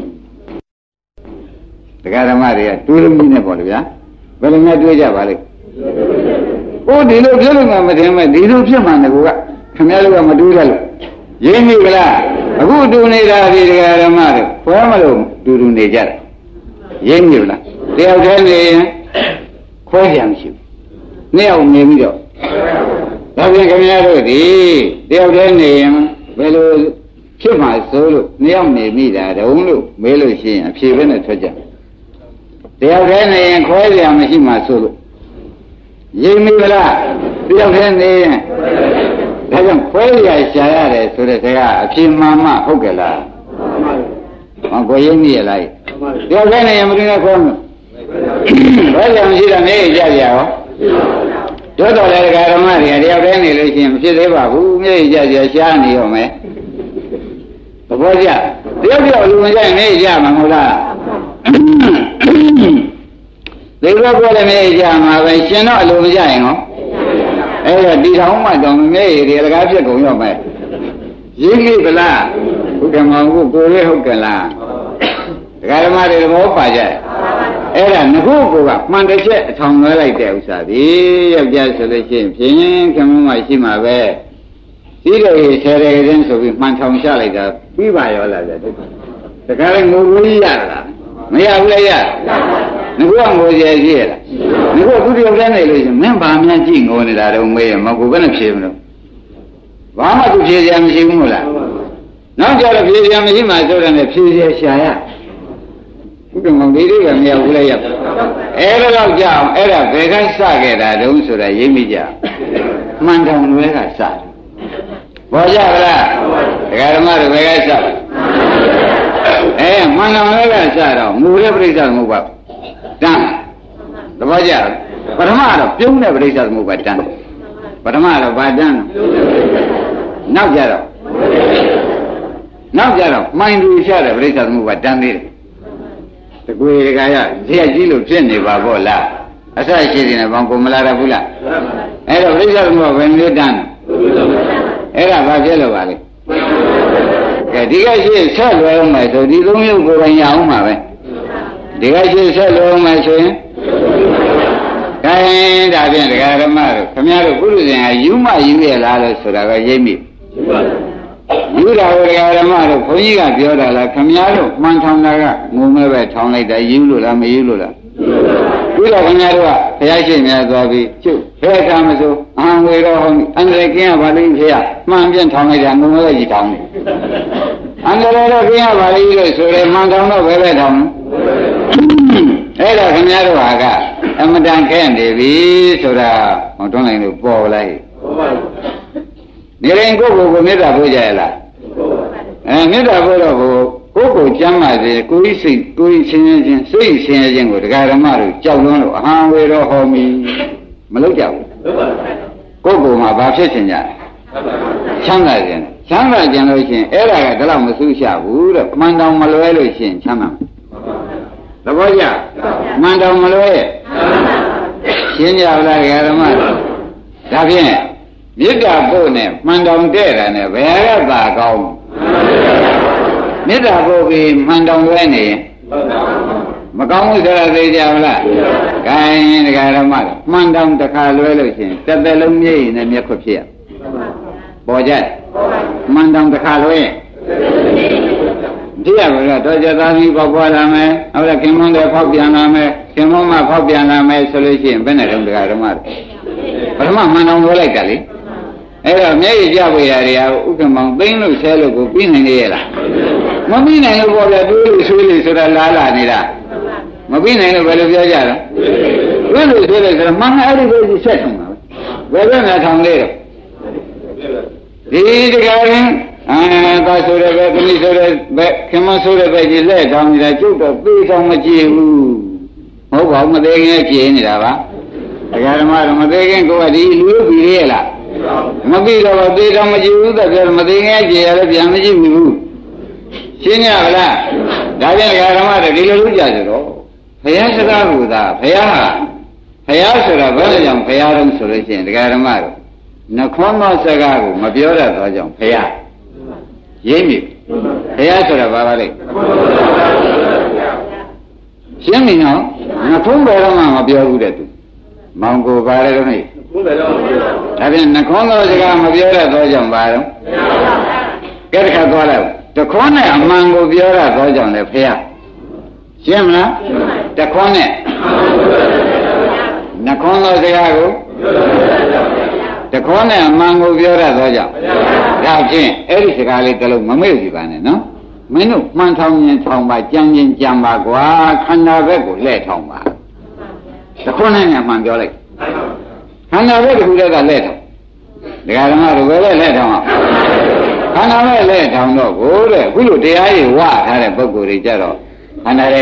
တရားဓမ္မတွေကတွေးလို့ကြီးနေပေါ့လေဗျာဘယ်လိုများတွေးကြပါလိမ့်ဟိုဒီလိုဖြစ်လိမ့်မယ်မထင်မဲ့ဒီလိုဖြစ်မှန်တယ်ကောခင်ဗျားတို့ကမတွေးရလို့ရင်းပြီလားအခုတူနေတာဒီတရားဓမ္မတွေဘယ်မလို့တူတူနေကြတယ်ရင်းပြီလားတယောက်တည်းနေရင်ခွဲပြန်မရှိဘူးနှစ်ယောက်နေပြီးတော့ဒါပြန်ခင်ဗျားတို့ဒီတယောက်တည်းနေရင်ဘယ်လိုဖြစ်မှာစိုးလို့နှစ်ယောက်နေမိတာတုံးလို့မေးလို့ရှိရင်အဖြေပဲနဲ့ထွက်ကြတယောက်တည်းနေရင်ခွဲပြန်မရှိမှစိုးလို့ရိပ်မိဗလားတယောက်တည်းနေရင်ဒါကြောင့်ခွဲရရှာရတယ်ဆိုတဲ့ကအဖြေမှန်မှဟုတ်ကြလားဟောကိုရိပ်မိရလားတယောက်တည်းနေရင်မတင်နဲ့ခွဲမဘယ်ကြောင့်ရှိတာနေကြကြရောတို့တော်လည်းဓမ္မတွေတယောက်တည်းနေလို့ရှိရင်မဖြစ်သေးပါဘူးမျက်ကြကြရှားနေရောမယ်သဘောကျတယောက်တယောက်လူမကြရင်နေကြမှာမဟုတ်လားဒီဘက်ကတော့နေကြမှာပဲရှင်တော့အလိုမကြရင်ဟောအဲ့ဒါတီထောင်မှတော့မျက်ရည်တွေလကားဖြစ်ကုန်ရောမယ်ရင်းလိဗလားဟုတ်ကဲ့မဟုတ်ကိုယ်လေးဟုတ်ကဲ့လားဒကာဓမ္မတွေသဘောပါကြအဲ့ဒါငခုကမှန်တစ်ချက်အထောင်လွှဲလိုက်တဲ့ဥစ္စာဒီယောက်ျားဆိုလို့ရှိရင်ဖြင်းခမမရှိမှာပဲဒီလိုဆယ်ရကင်းဆိုပြီးမှန်ထောင်ချလိုက်တာပြီးပါရောလားတဲ့ဒကာလည်းငိုလို့ရလားမရဘူးလေရငခုကငိုကြရှိရလားငခုသူတယောက်တည်းနေလို့ရှိရင်မင်းဘာမှကြည့်ငိုနေတာတော့မေးရမကိုဘယ်နဲ့ဖြေမလို့ဘာမှသူဖြေစရာမရှိဘူးမို့လားနောက်ကြတော့ဖြေစရာမရှိမှဆိုတယ်ဖြေစရာရှာရဘုရားမောင်လေးတွေကမရဘူးလေရအဲ့ဒါတော့ကြောက်အဲ့ဒါဘယ်ကစခဲ့တာတုံးဆိုတာရိပ်မိကြမှန်တောင်လွဲကစတယ်ပေါ်ကြဗလားဒကာဓမ္မတွေဘယ်ကစလဲအဲမှန်တောင်လွဲကစတော့မူတဲ့ပြိဿသမုပ္ပါတန်းသဘောကျပထမတော့ပြုံးတဲ့ပြိဿသမုပ္ပါတန်းပထမတော့ဗာတန်းနောက်ကြတော့နောက်ကြတော့မှန်သူရတဲ့ပြိဿသမုပ္ပါတန်းသေးတယ်တကွေတကာရဇက်ကြီးလို့ဖြစ်နေပါဘောလားအဆရှိတယ်နဲ့ဘောင်ကိုမလာရဘူးလားအဲ့တော့ပြိဿသမုပ္ပါဘယ်မျိုးတန်းအဲ့ဒါဘာဖြစ်လို့ပါလဲကဲဒီကရှိဆက်လွယ်အောင်မယ်ဆိုဒီသုံးရုပ်ကိုယ်ပိုင်ရအောင်မှာပဲဒီကရှိဆက်လွယ်အောင်မယ်ဆိုရင်ခိုင်းဒါဖြင့်ဒကာဓမ္မတို့ခမရတို့ပုရုဇဉ်ဟာယူမယူရလားလို့ဆိုတာကရိပ်မိယူတာကိုဒကာဓမ္မတို့ဘုန်းကြီးကပြောတာလားခမရတို့မှန်ထောင်တာကငုံမဲ့ပဲထောင်လိုက်တာယူလို့လားမယူလို့လားယူတော့ခမရတို့ကဘုရားရှိခိုးသွားပြီးကျုပ်ဘယ်ကမဆိုအံဝေတော့ဟုတ်အန္တရာယ်ကင်းရပါလိမ့်ဖေရမှန်ပြန်ထောင်လိုက်တာငုံမဲ့ကြီးထောင်တယ်အန္တရာယ်တော့ကင်းရပါလိမ့်လို့ဆိုတယ်မှန်ထောင်တော့ဘယ်ပဲထောင်အဲ့ဒါခင်ဗျားတို့ဟာကအမတန်ခဲနေပြီဆိုတာဟောတွန်းလိုက်လို့ပေါ်လိုက်နေရင်ကိုယ့်ကိုယ်ကိုမေတ္တာပို့ကြရလားအဲမေတ္တာပို့တော့ကိုကိုယ့်ကိုကျမ်းပါစေကိုယ်စိတ်ကိုယ်ချင်းချင်းစိတ်ချင်းချင်းကိုတရားဓမ္မတို့ကြောက်လွန်းလို့အဟံဝေတော့ဟောမီမလုပ်ကြဘူးကိုယ့်ကိုယ်မှာဘာဖြစ်ချင်ကြလဲချမ်းသာခြင်းချမ်းသာခြင်းလို့ရှိရင်အဲ့ဒါကတလောက်မဆူးရှာဘူးတော့မှန်တောင်မလွဲလို့ရှိရင်ချမ်းသာသဘောကျမှန်တော်မလို့ရဲ့ရှင်းကြလားဓမ္မဒါဖြင့်မေတ္တာပို့နဲ့မှန်တော်တဲ့တာနဲ့ဘယ်ကသာကောင်းမေတ္တာပို့ပြီးမှန်တော်လွဲနေရင်မကောင်းဘူးဆိုတာသိကြပါလားခိုင်းဒကာဓမ္မမှန်တော်တစ်ခါလွဲလို့ရှိရင်တစ်သက်လုံးမျက်ရည်နဲ့မျက်ခွဖြစ်ရပေါ်ကြမှန်တော်တစ်ခါလွဲရင်ဒီရပါလားတော့ကြသားပြီးပေါက်ပွားလာမယ်ဟုတ်လားခင်မွန်းတွေဖောက်ပြန်လာမယ်ခင်မွန်းမှဖောက်ပြန်လာမယ်ဆိုလို့ရှိရင်ဘယ်နဲ့တုန်းတရားဓမ္မတွေပထမမှန်အောင်ပြောလိုက်တာလေအဲ့တော့မျက်ရည်ကျပွေရာတွေကဥက္ကမောင်သိမ့်လို့ဆဲလို့ကိုပြီးနိုင်လေရလားမပြီးနိုင်လို့ပေါ်ပြတွေးလို့ဆွေးလို့ဆိုတာလားလာနေတာမပြီးနိုင်လို့ဘယ်လိုပြောကြလဲတွေးလို့ဆွေးလို့ဆိုတာမှန်အဲ့ဒီကိုဆက်ထုံတာပဲဘယ်ဘက်နဲ့ထောင်လေတော့ဒီတရားရင်အာသာဆိုရပဲသမီးဆိုရပဲခင်မဆိုရပဲဒီလက်တောင်းနေတာကျုပ်တော့သေးဆောင်မကြည့်ဘူးမဟုတ်ပါဘူးမသေးခင်ကြည့်နေတာပါတရားဓမ္မတော့မသေးခင်ကိုကဒီလူလူပြီးရလားမပြီးတော့သေးဆောင်မကြည့်ဘူးတဲ့ပြောမသေးခင်ကြည့်ရလဲပြန်မကြည့်ဘူးရှင်းရပါလားဒါပြန်တရားဓမ္မတော့ဒီလိုလူကြဆိုတော့ဘုရားစကားကသာဘုရားဟာဘုရားဆိုတာဘယ်လိုကြောင့်ဘုရားတုံးဆိုလို့ရှိရင်တရားဓမ္မတော့နှခွန်းသောစကားကိုမပြောတတ်သောကြောင့်ဘုရားရိပ်မိဘုရားဆိုတာဘာပါလဲရှင်းပြီနော်ငါထုံးဘယ်တော့မှမပြောဘူးတဲ့သူမောင်ကိုပါလေတော့နေဒါဖြင့်နှခွန်းသောစကားမပြောတတ်သောကြောင့်ဘာတော့ကဲတခါသွားလိုက်တခွန်းနဲ့အမှန်ကိုပြောရသောကြောင့်လေဘုရားရှင်းမလားတခွန်းနဲ့နှခွန်းသောစကားကိုတခေါနဲ့အမှန်ကိုပြောရသောကြောင့်ဒါဖြင့်အဲ့ဒီစကားလေးတစ်လုံးမမေ့ကြပါနဲ့နော်မင်းတို့မှန်ထောင်ရင်ထောင်ပါကြံရင်ကြံပါကွာခန္ဓာဘက်ကိုလှည့်ထောင်ပါတခေါနဲ့အမှန်ပြောလိုက်ခန္ဓာဘက်ကလည်းကလှည့်ထောင်ဒကာဓမ္မတို့ပဲလှည့်ထောင်အောင်ခန္ဓာဘက်လှည့်ထောင်တော့ကိုတဲ့အခုလိုတရားကြီးဝထားတဲ့ပုဂ္ဂိုလ်တွေကြတော့ခန္ဓာတွေက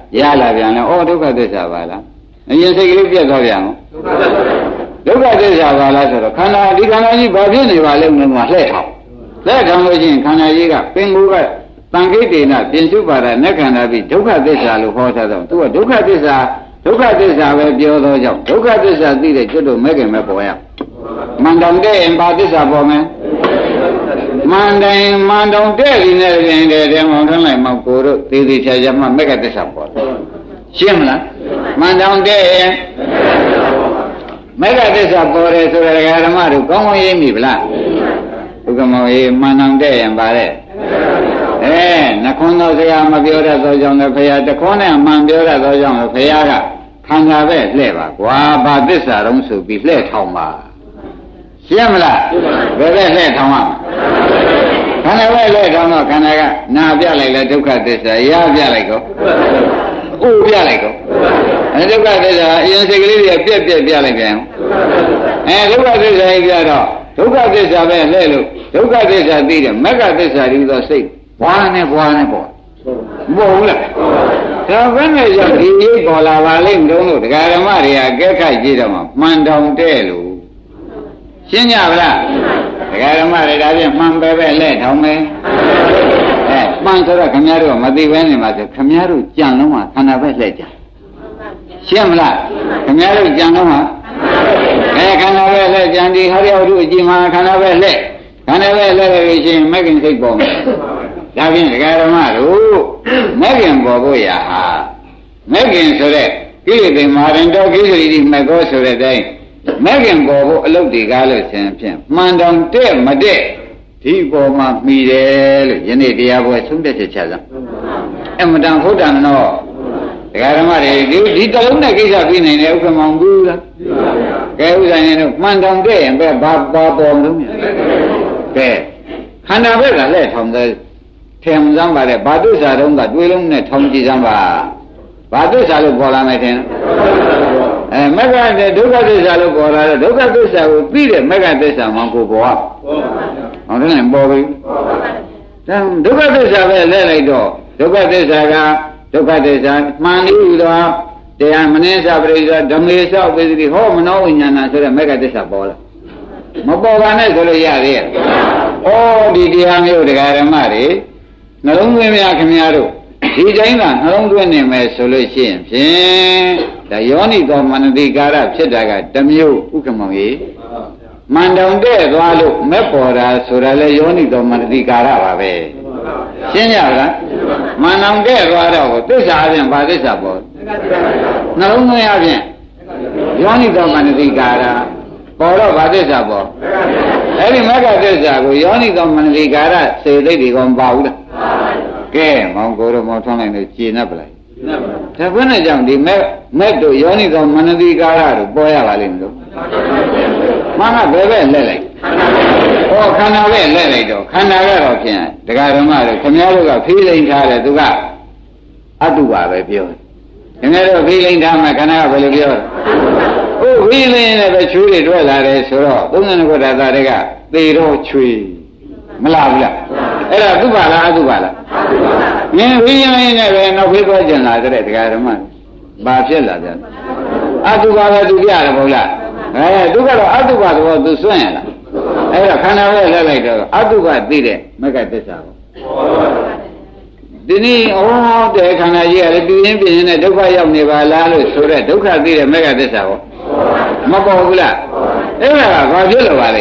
ရလာပြန်လဲဩဒုက္ခသစ္စာပါလားအရင်စိတ်ကလေးပြတ်သွားပြန်ဒုက္ခသစ္စာပါလားဆိုတော့ခန္ဓာဒီခန္ဓာကြီးဘာဖြစ်နေပါလဲငါမှလှည့်ထောင်လှည့်ထောင်လို့ရှိရင်ခန္ဓာကြီးကပင်ကိုယ်ကတန်ခိတေနပြင်စုပါဒနက္ခန္ဓာပြီးဒုက္ခသစ္စာလို့ဟောထားတော့သူကဒုက္ခသစ္စာဒုက္ခသစ္စာပဲပြောသောကြောင့်ဒုက္ခသစ္စာသိတဲ့ကျွတ်တို့မဲ့ခင်မဲ့ပေါ်ရမန္တောင်တဲ့ရင်ဘာသစ္စာပေါ်မယ်မန္တိုင်မန္တောင်တဲ့ဒီနဲ့ပြင်တဲ့တဲ့မောင်ထမ်းလိုက်မောက်ကိုတို့သေသေးချာချာမှမဲ့ကသစ္စာပေါ်တယ်ရှင်းမလားမန္တောင်တဲ့ရင်မဲ့ကသစ္စာပေါ်တယ်ဆိုတဲ့ဓမ္မတို့ကောင်းကောင်းရေးမိဗလားဘုကမောရေးမန္တောင်တဲ့ရင်ပါတဲ့အဲနှခွန်းသောဆရာမပြောတတ်သောကြောင့်လည်းဖရာတခွန်းနဲ့မှန်ပြောတတ်သောကြောင့်လည်းဖရာကခန္ဓာပဲလှဲ့ပါကွာဘာသစ္စာတုံးဆိုပြီးလှဲ့ထောင်ပါရှင်းမလားဘယ်နဲ့လှဲ့ထောင်ရခန္ဓာပဲလှဲ့ထောင်တော့ခန္ဓာကနာပြလိုက်လဲဒုက္ခသစ္စာရပြလိုက်ကောဥပြလိုက်ကောအဲဒုက္ခသစ္စာအရင်စိတ်ကလေးတွေပြက်ပြက်ပြလိုက်ပြန်အဲဒုက္ခသစ္စာကြီးပြတော့ဒုက္ခသစ္စာပဲလှဲ့လို့ဒုက္ခသစ္စာသိတယ်မဂ္ဂသစ္စာဒီသောစိတ်ဘွားနဲ့ဘွားနဲ့ပေါ့မဟုတ်ဘူးလားဒါဘယ်နဲ့ကြောင့်ဒီရိပ်ပေါ်လာပါလိမ့်မလို့လို့ဒကာဓမ္မတွေကကဲခိုက်ကြည့်တော့မှမှန်တောင်တဲ့လို့ရှင်းကြပါလားဒကာဓမ္မတွေဒါဖြင့်မှန်ပဲပဲလဲထောင်မယ်အဲမှန်ဆိုတော့ခင်ဗျားတို့မသိဘဲနေမှာဆိုခင်ဗျားတို့ကြံလုံးမှာခန္ဓာပဲလှည့်ကြရှင်းမလားခင်ဗျားတို့ကြံလုံးမှာအဲခန္ဓာပဲလှည့်ကြံဒီဟရိယဝတ္ထုအကြည့်မှာခန္ဓာပဲလှည့်ခန္ဓာပဲလှည့်လို့ရှိရင်မဂ္ဂင်စိတ်ပေါ်မယ်ဒါဖြင့်ဒကာဓမ္မတို့မဂ္ဂင်ပေါ်ဖို့ရာဟာမဂ္ဂင်ဆိုတဲ့ကိလေသာမာရင်တော်ကိစ္စရီမကောဆိုတဲ့အတိုင်းမဂ္ဂင်ပေါ်ဖို့အလုတ်တွေကားလို့ဆင်ဖြင့်မှန်တောင်တဲ့မတဲ့ဒီပေါ်မှာမှီတယ်လို့ယနေ့တရားပွဲဆုံးဖြတ်ချက်ချစမ်းအမတန်ဟုတ်တယ်နော်ဒကာဓမ္မတွေဒီဒီတလုံးနဲ့ကိစ္စပြီးနိုင်တယ်ဥက္ကမောင်ဘူးလားကဲဥစ္စာနေတော့မှန်တောင်တဲ့ရင်ပဲဘာဘာပေါ်လို့ကဲခန္ဓာဘက်ကလည်းထောင်တယ်ထင်စမ်းပါတဲ့ဘာတုစ္စာတုံးကတွေးလုံးနဲ့ထောင်ကြည့်စမ်းပါဘာတုစ္စာလို့ပေါ်လာမယ်ထင်အဲမဂ္ဂတဲ့ဒုက္ခသစ္စာလို့ပေါ်လာတဲ့ဒုက္ခသစ္စာကိုပြီးတဲ့မဂ္ဂသစ္စာမှကိုပေါ်အောင်ဟုတ်တယ်ပေါ်ပြီဒါဒုက္ခသစ္စာပဲလဲလိုက်တော့ဒုက္ခသစ္စာကဒုက္ခသစ္စာမှန်ပြီးတော့တရားမနှင်းစာပရိစ္ဆာဓမ္မေသောပိသတိဟောမနောဝိညာဏဆိုတဲ့မဂ္ဂသစ္စာပေါ်လာမပေါ်ပါနဲ့ဆိုလို့ရသေးရဲ့ဩဒီတရားမျိုးတရားဓမ္မတွေနှလုံးသွင်းများခင်များတို့ဒီတိုင်းကနှလုံးသွင်းနေမယ်ဆိုလို့ရှိရင်ဖြင့်ဒါယောနိသောမနတိကာရဖြစ်တာကတစ်မျိုးဥက္ကမောင်ကြီးမန္တောင်တဲ့သွားလို့မက်ပေါ်တာဆိုတာလေယောနိသောမနတိကာရပါပဲရှင်းကြလားမန္တောင်တဲ့သွားတော့သစ္စာအပြင်ဘာသစ္စာပေါ်နှလုံးသွင်းအပြင်ယောနိသောမနတိကာရပေါ်တော့ဘာသစ္စာပေါ်အဲ့ဒီမဂ္ဂသစ္စာကိုယောနိသောမနတိကာရစေသိတိကောင်ပါဘူးလားကဲမောင်ကိုရမောထွန်းလိုက်လို့ကျေနပ်ပလိုက်ဒါဘယ်နဲ့ကြောင့်ဒီမဲ့မဲ့တို့ယောနိသောမနတိကာရတို့ပေါ်ရပါလိမ့်မလို့မှန်ကဘယ်ပဲလဲလိုက်ဟောခန္ဓာပဲလဲလိုက်တော့ခန္ဓာကတော့ဖြင့်ဒကာဓမ္မတို့ခင်ဗျားတို့ကဖိလိန်ထားတယ်သူကအတုပါပဲပြောတယ်ခင်ဗျားတို့ဖိလိန်ထားမှခန္ဓာကဘယ်လိုပြောလဲဟုတ်ဖိလိန်နဲ့ပဲချွေးတွေတွေ့လာတယ်ဆိုတော့သုံးဏ္ဍကဓာတ်တွေကသေတော့ချွေးမလားဘူးလားအဲ့ဒါသုဘလားအသုဘလားငင်းဖိလိန်နဲ့ပဲနောက်ဖေးသွားကျင်လာတဲ့ဒကာဓမ္မဘာဖြစ်လာကြအသုဘပဲသူပြရတယ်ဘုရားအဲသူကတော့အတုပသဘောသူစွန့်ရလားအဲ့တော့ခန္ဓာပဲလဲလိုက်တော့အတုပသိတဲ့မဂ္ဂသစ္စာပေါ့ဒီနေ့ဩတဲ့ခန္ဓာကြီးကလည်းပြင်းပြင်းနဲ့ဒုက္ခရောက်နေပါလားလို့ဆိုတဲ့ဒုက္ခသိတဲ့မဂ္ဂသစ္စာပေါ့မပေါ်ဘူးလားအဲ့ဒါကဘာဖြစ်လို့ပါလဲ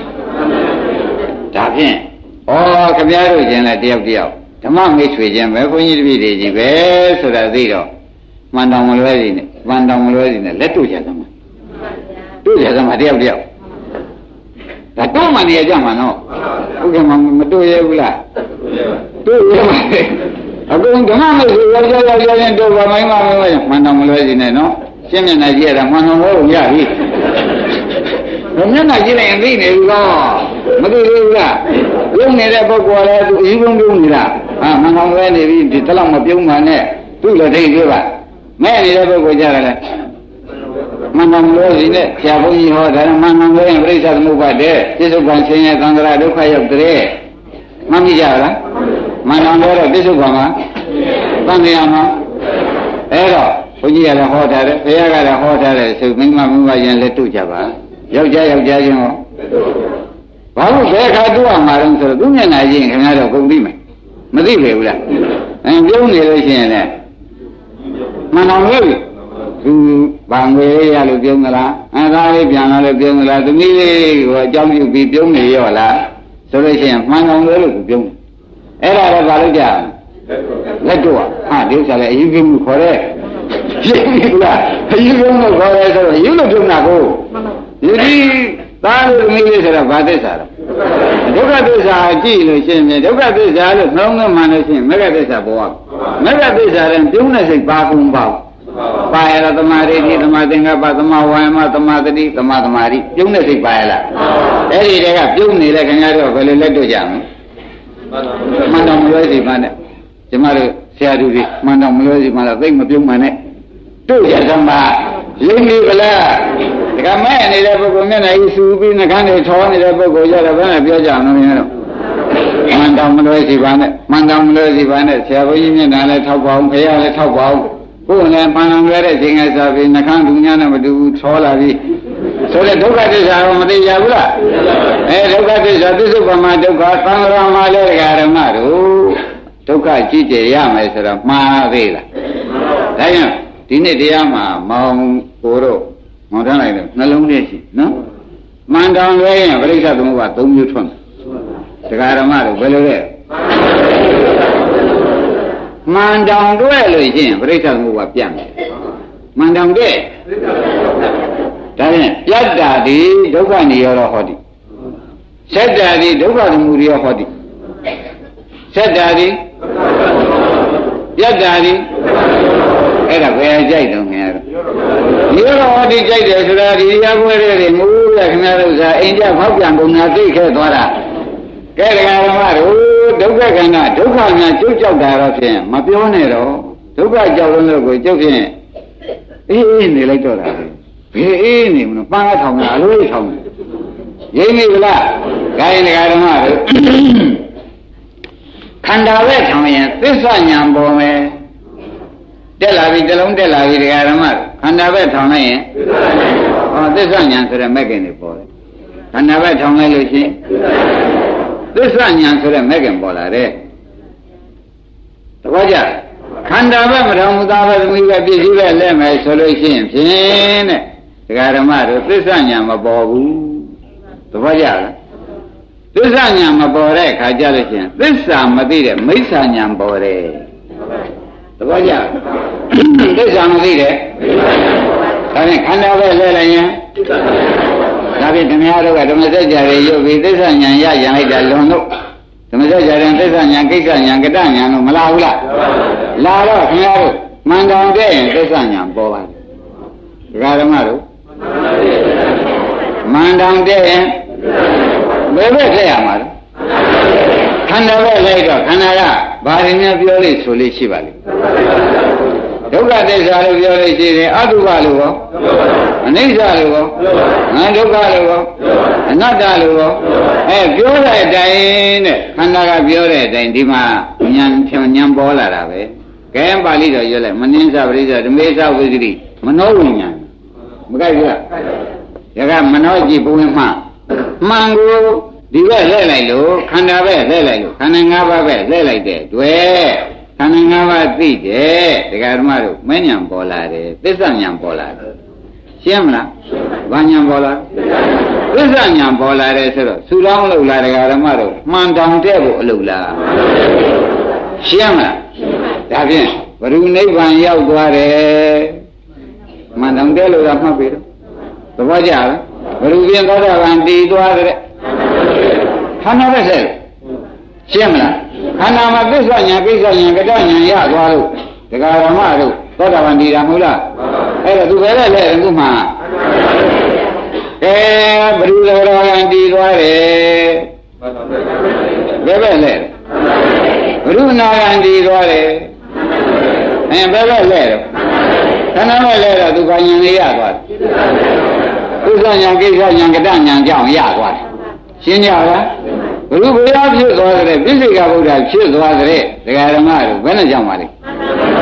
ဒါဖြင့်ဩခင်ဗျားတို့ချင်းလည်းတယောက်တယောက်ဓမ္မမိတ်ဆွေချင်းပဲဘုန်းကြီးတပည့်တွေကြီးပဲဆိုတာသိတော့မှန်တော်မလွဲစီနဲ့မှန်တော်မလွဲစီနဲ့လက်တို့ကြသမှာတို့ရသမားတယောက်တယောက်ဒါတော့မှနေရကြမှာနော်ဥက္ကမမတို့ရဘူးလားတို့ရပါလေအခုဓမ္မမိတ်ဆွေရောရောရောရင်တို့ဘာမိုင်းမမိုင်းမှန်တော်မလွဲစီနဲ့နော်ရှင်းမျက်နှာကြည့်ရတာမှန်တော်လို့ရပြီဘယ်မျက်နှာကြည့်လိုက်ရင်သိနေဘူးကောမသိသေးဘူးလားပြုံးနေတဲ့ပုဂ္ဂိုလ်လည်းသူအီးပုံပြုံးနေတာဟာမှန်တော်လွဲနေပြီဒီတလောက်မပြုံးမှနဲ့သူ့လည်းထိတ်သေးပါမဲ့နေတဲ့ပုဂ္ဂိုလ်ကြတယ်လေမန္တန်လို့ဒီနဲ့ဆရာဘုန်းကြီးဟောဒါမန္တန်လို့ရင်ပြိဿသမုပ္ပါဒ်ပြစ္ဆုတ်ပံချင်းရဲ့သံဃာဒုက္ခရောက်တဲ့မှတ်မိကြလားမန္တန်လို့တော့ပြစ္ဆုတ်ပံမှာသံဃာမှာအဲ့တော့ဘုန်းကြီးကလည်းဟောထားတယ်ဘုရားကလည်းဟောထားတယ်ဆိုမိမမိမရင်လည်းတူကြပါယောက်ျားယောက်ျားချင်းဟောဘာလို့ဘယ်ခါတူရမှာတော့ဆိုတော့သူမျက်နှာချင်းခင်ဗျားတော့ကုန်ပြီမယ်မသိပေဘူးလားအဲပြုံးနေလို့ရှိရင်လည်းမှန်တော်လို့သူဗာငွေရလို့ပြုံးသလားအဲသားလေးပြန်လာလို့ပြုံးသလားသမီးလေးကိုအကြောင်းပြုပြီးပြုံးနေရောလားဆိုလို့ရှိရင်မှန်တော်လို့သူပြုံးအဲ့ဒါလည်းဘာလို့ကြလက်တော့ဟာဒီဥစ္စာလည်းအယူကိမှုခေါ်တဲ့ရှင်းပြီလားအယူကိမှုခေါ်ရဲဆိုတော့ယူလို့ပြုံးတာကိုယူဒီသားလို့သမီးလေးဆိုတော့ဘာသစ္စာလဲဒုက္ခသစ္စာကြည့်လို့ရှိရင်ဒုက္ခသစ္စာလို့နှောင်းနှမှန်လို့ရှိရင်မေဃသစ္စာပေါ်မေဃသစ္စာရင်ပြုံးတဲ့စိတ်ပါကုန်ပါပါရသမာဓိတိသမာသင်္ကပ္ပသမာဝါယမသမာသတိသမာသမာဓိပြုံးတဲ့စိတ်ပါရလားအဲ့ဒီတည်းကပြုံးနေတဲ့ခင်ဗျားတို့ဘယ်လိုလက်တွေ့ကြမလဲမှန်တော်မလွဲစီပါနဲ့ကျမတို့ဆရာသူတွေမှန်တော်မလွဲစီပါလားသိမပြုံးမှန်နဲ့တို့ရသမားရင်းပြီဗလားဒါကမဲ့နေတဲ့ပုဂ္ဂိုလ်မျက်နှာကြီးစူပြီးနှကန်းတွေထောနေတဲ့ပုဂ္ဂိုလ်ကြတော့ဘယ်နဲ့ပြောကြအောင်လဲခင်ဗျားတို့မှန်တော်မလွဲစီပါနဲ့မှန်တော်မလွဲစီပါနဲ့ဆရာဘုန်းကြီးမျက်နှာလည်းထောက်ပါအောင်ခရလည်းထောက်ပါအောင်ကိုယ်လည်းမှန်တော်လွဲတဲ့ချိန်ကစားပြီးနှကန်းဒုညာနဲ့မတူဘူးထောလာပြီးဆိုတဲ့ဒုက္ခသစ္စာကိုမသိကြဘူးလားအဲဒုက္ခသစ္စာသစ္စုပ္ပမဒုက္ခသံဃာမှာလည်းဓမ္မတို့ဒုက္ခကြည့်ကြရမယ်ဆိုတော့မှားသေးလားဒါကြောင့်ဒီနေ့တရားမှာမောင်ကိုတို့မောင်ထမ်းလိုက်တယ်နှလုံးလေးရှိနော်မှန်တော်လွဲရင်ပရိစ္ဆေသမုပ္ပါသုံးမျိုးထွက်တယ်ဒကာဓမ္မတို့ဘယ်လိုလဲမှန်တော်တွဲလို့ရှိရင်ပရိစ္ဆေသမုပ္ပါပြတ်မယ်မှန်တော်တဲ့ဒါဖြင့်ပြတ်တာဒီဒုက္ခនិရောဓဟောတိဆက်တာဒီဒုက္ခသမုဒယဟောတိဆက်တာဒီပြတ်တာဒီအဲ့ဒါဘယ်ကြိုက်တော့ခင်ဗျားတို့និရောဓဟောတိကြိုက်တယ်ဆိုတာဒီတရားပွဲတွေမူရခင်ဗျားတို့ကအိမ်ကြဖောက်ပြန်ပုံနာသိခဲ့သွားတာကဲတရားဓမ္မတို့ဒုက္ခခန္ဓာဒုက္ခများကျုပ်ကြောက်တာတော့ဖြင့်မပြောနဲ့တော့ဒုက္ခကြောက်လို့ကိုကျုပ်ဖြင့်အေးအေးနေလိုက်တော့တာဘယ်အေးနေမလို့ပန်းထောင်တာအလိုထောင်တယ်ရိပ်မိဗလားခိုင်းတရားဓမ္မတို့ခန္ဓာပဲထောင်ရင်သစ္စာဉာဏ်ပေါ်မယ်တက်လာပြီတလုံးတက်လာပြီတရားဓမ္မခန္ဓာပဲထောင်လိုက်ရင်ဟောသစ္စာဉာဏ်ဆိုတဲ့မဲ့ခင်တွေပေါ်တယ်ခန္ဓာပဲထောင်လိုက်လို့ရှိရင်သစ္စာဉာဏ်ဆိုတဲ့မဲ့ခင်ပေါ်လာတယ်တပည့်ကြခန္ဓာပဲမထောင်ဘူးသားပဲသမီးပဲပြည့်စည်ပဲလဲမယ်ဆိုလို့ရှိရင်ဖြင့်တဲ့တရားဓမ္မတို့သစ္စာဉာဏ်မပေါ်ဘူးတပည့်ကြလားသစ္စာဉာဏ်မပေါ်တဲ့အခါကျလို့ရှိရင်သစ္စာမသိတဲ့မိစ္ဆာဉာဏ်ပေါ်တယ်တပည့်ကြသစ္စာမသိတဲ့ဒါနဲ့ခန္ဓာပဲလဲလိုက်ရင်ဒါဖြင့်ဓမ္မရတို့ကဓမ္မစကြာတွေရုပ်ပြီးသစ္စာဉာဏ်ရရန်လိုက်တာလွန်လို့ဓမ္မစကြာရင်သစ္စာဉာဏ်ကိစ္စဉာဏ်ကတဉာဏ်လို့မလာဘူးလားလာတော့ခင်ဗျားတို့မှန်တောင်တဲ့ရင်သစ္စာဉာဏ်ပေါ်ပါတယ်ဒကာဓမ္မတို့မှန်တောင်တဲ့ရင်ဘယ်ဘက်ဆက်ရမှာလဲခန္ဓာပဲလိုက်တော့ခန္ဓာကဘာရင်းများပြောလို့ဆိုလို့ရှိပါလိမ့်ဒုက္ခသစ္စာလို့ပြောလို့ရှိရင်အတုပလို့ရောအနိစ္စလို့ရောငါဒုက္ခလို့ရောအနတ္တလို့ရောအဲပြောတဲ့အတိုင်းတဲ့ခန္ဓာကပြောတဲ့အတိုင်းဒီမှာဉာဏ်ဖြောဉာဏ်ပေါ်လာတာပဲကဲပါဠိတော်ရွတ်လိုက်မနှင်းစပရိစ္ဆဓမေသဝိသတိမနောဝိညာဏမကြိုက်ဘူးလားဒါကမနောကြည့်ပုံမှန်မှန်ကိုဒီဘက်လဲလိုက်လို့ခန္ဓာပဲလဲလိုက်လို့ခန္ဓာ၅ပါးပဲလဲလိုက်တဲ့တွေ့ခန္ဓာ၅ပါးသိတယ်ဒကာဓမ္မတို့မဉဏ်ပေါ်လာတယ်သစ္စာဉာဏ်ပေါ်လာတယ်ရှင်းမလားဘာဉာဏ်ပေါ်လာသစ္စာဉာဏ်ပေါ်လာတယ်ဆိုတော့ဆူတောင်းလို့လားဒကာဓမ္မတို့မှန်တောင်တဲ့ဖို့အလုပ်လားရှင်းမလားဒါဖြင့်ဘုရုနိဗ္ဗာန်ရောက်သွားတယ်မှန်တောင်တဲ့လို့လားမှတ်ပြီတော့သဘောကျလားဘုရုပြင်သောတာပန်တည်သွားတဲ့ခန္ဓာပဲဆက်ရှင်းမလားခန္ဓာမှာသစ္စာဉာဏ်ကိစ္စဉာဏ်ကတဉာဏ်ရသွားလို့ဒကာဓမ္မတို့သောတာပန်တည်တာမဟုတ်လားအဲ့တော့သူပဲလဲလဲသူမှအဲဘုရုသောတာပန်တည်သွားတယ်ဘယ်ပဲလဲဘုရုနာဂံတည်သွားတယ်အဲဘယ်ပဲလဲတော့ခန္ဓာပဲလဲတော့သူကဉာဏ်လေးရသွားတယ်သစ္စာဉာဏ်ကိစ္စဉာဏ်ကတဉာဏ်ကြောင့်ရသွားတယ်ရှင်းကြလားဘုရုဘုရားဖြစ်သွားတဲ့ပြစ္ဆေကဗုဒ္ဓဖြစ်သွားတဲ့ဒကာဓမ္မတို့ဘယ်နဲ့ကြောင့်ပါလဲအဲ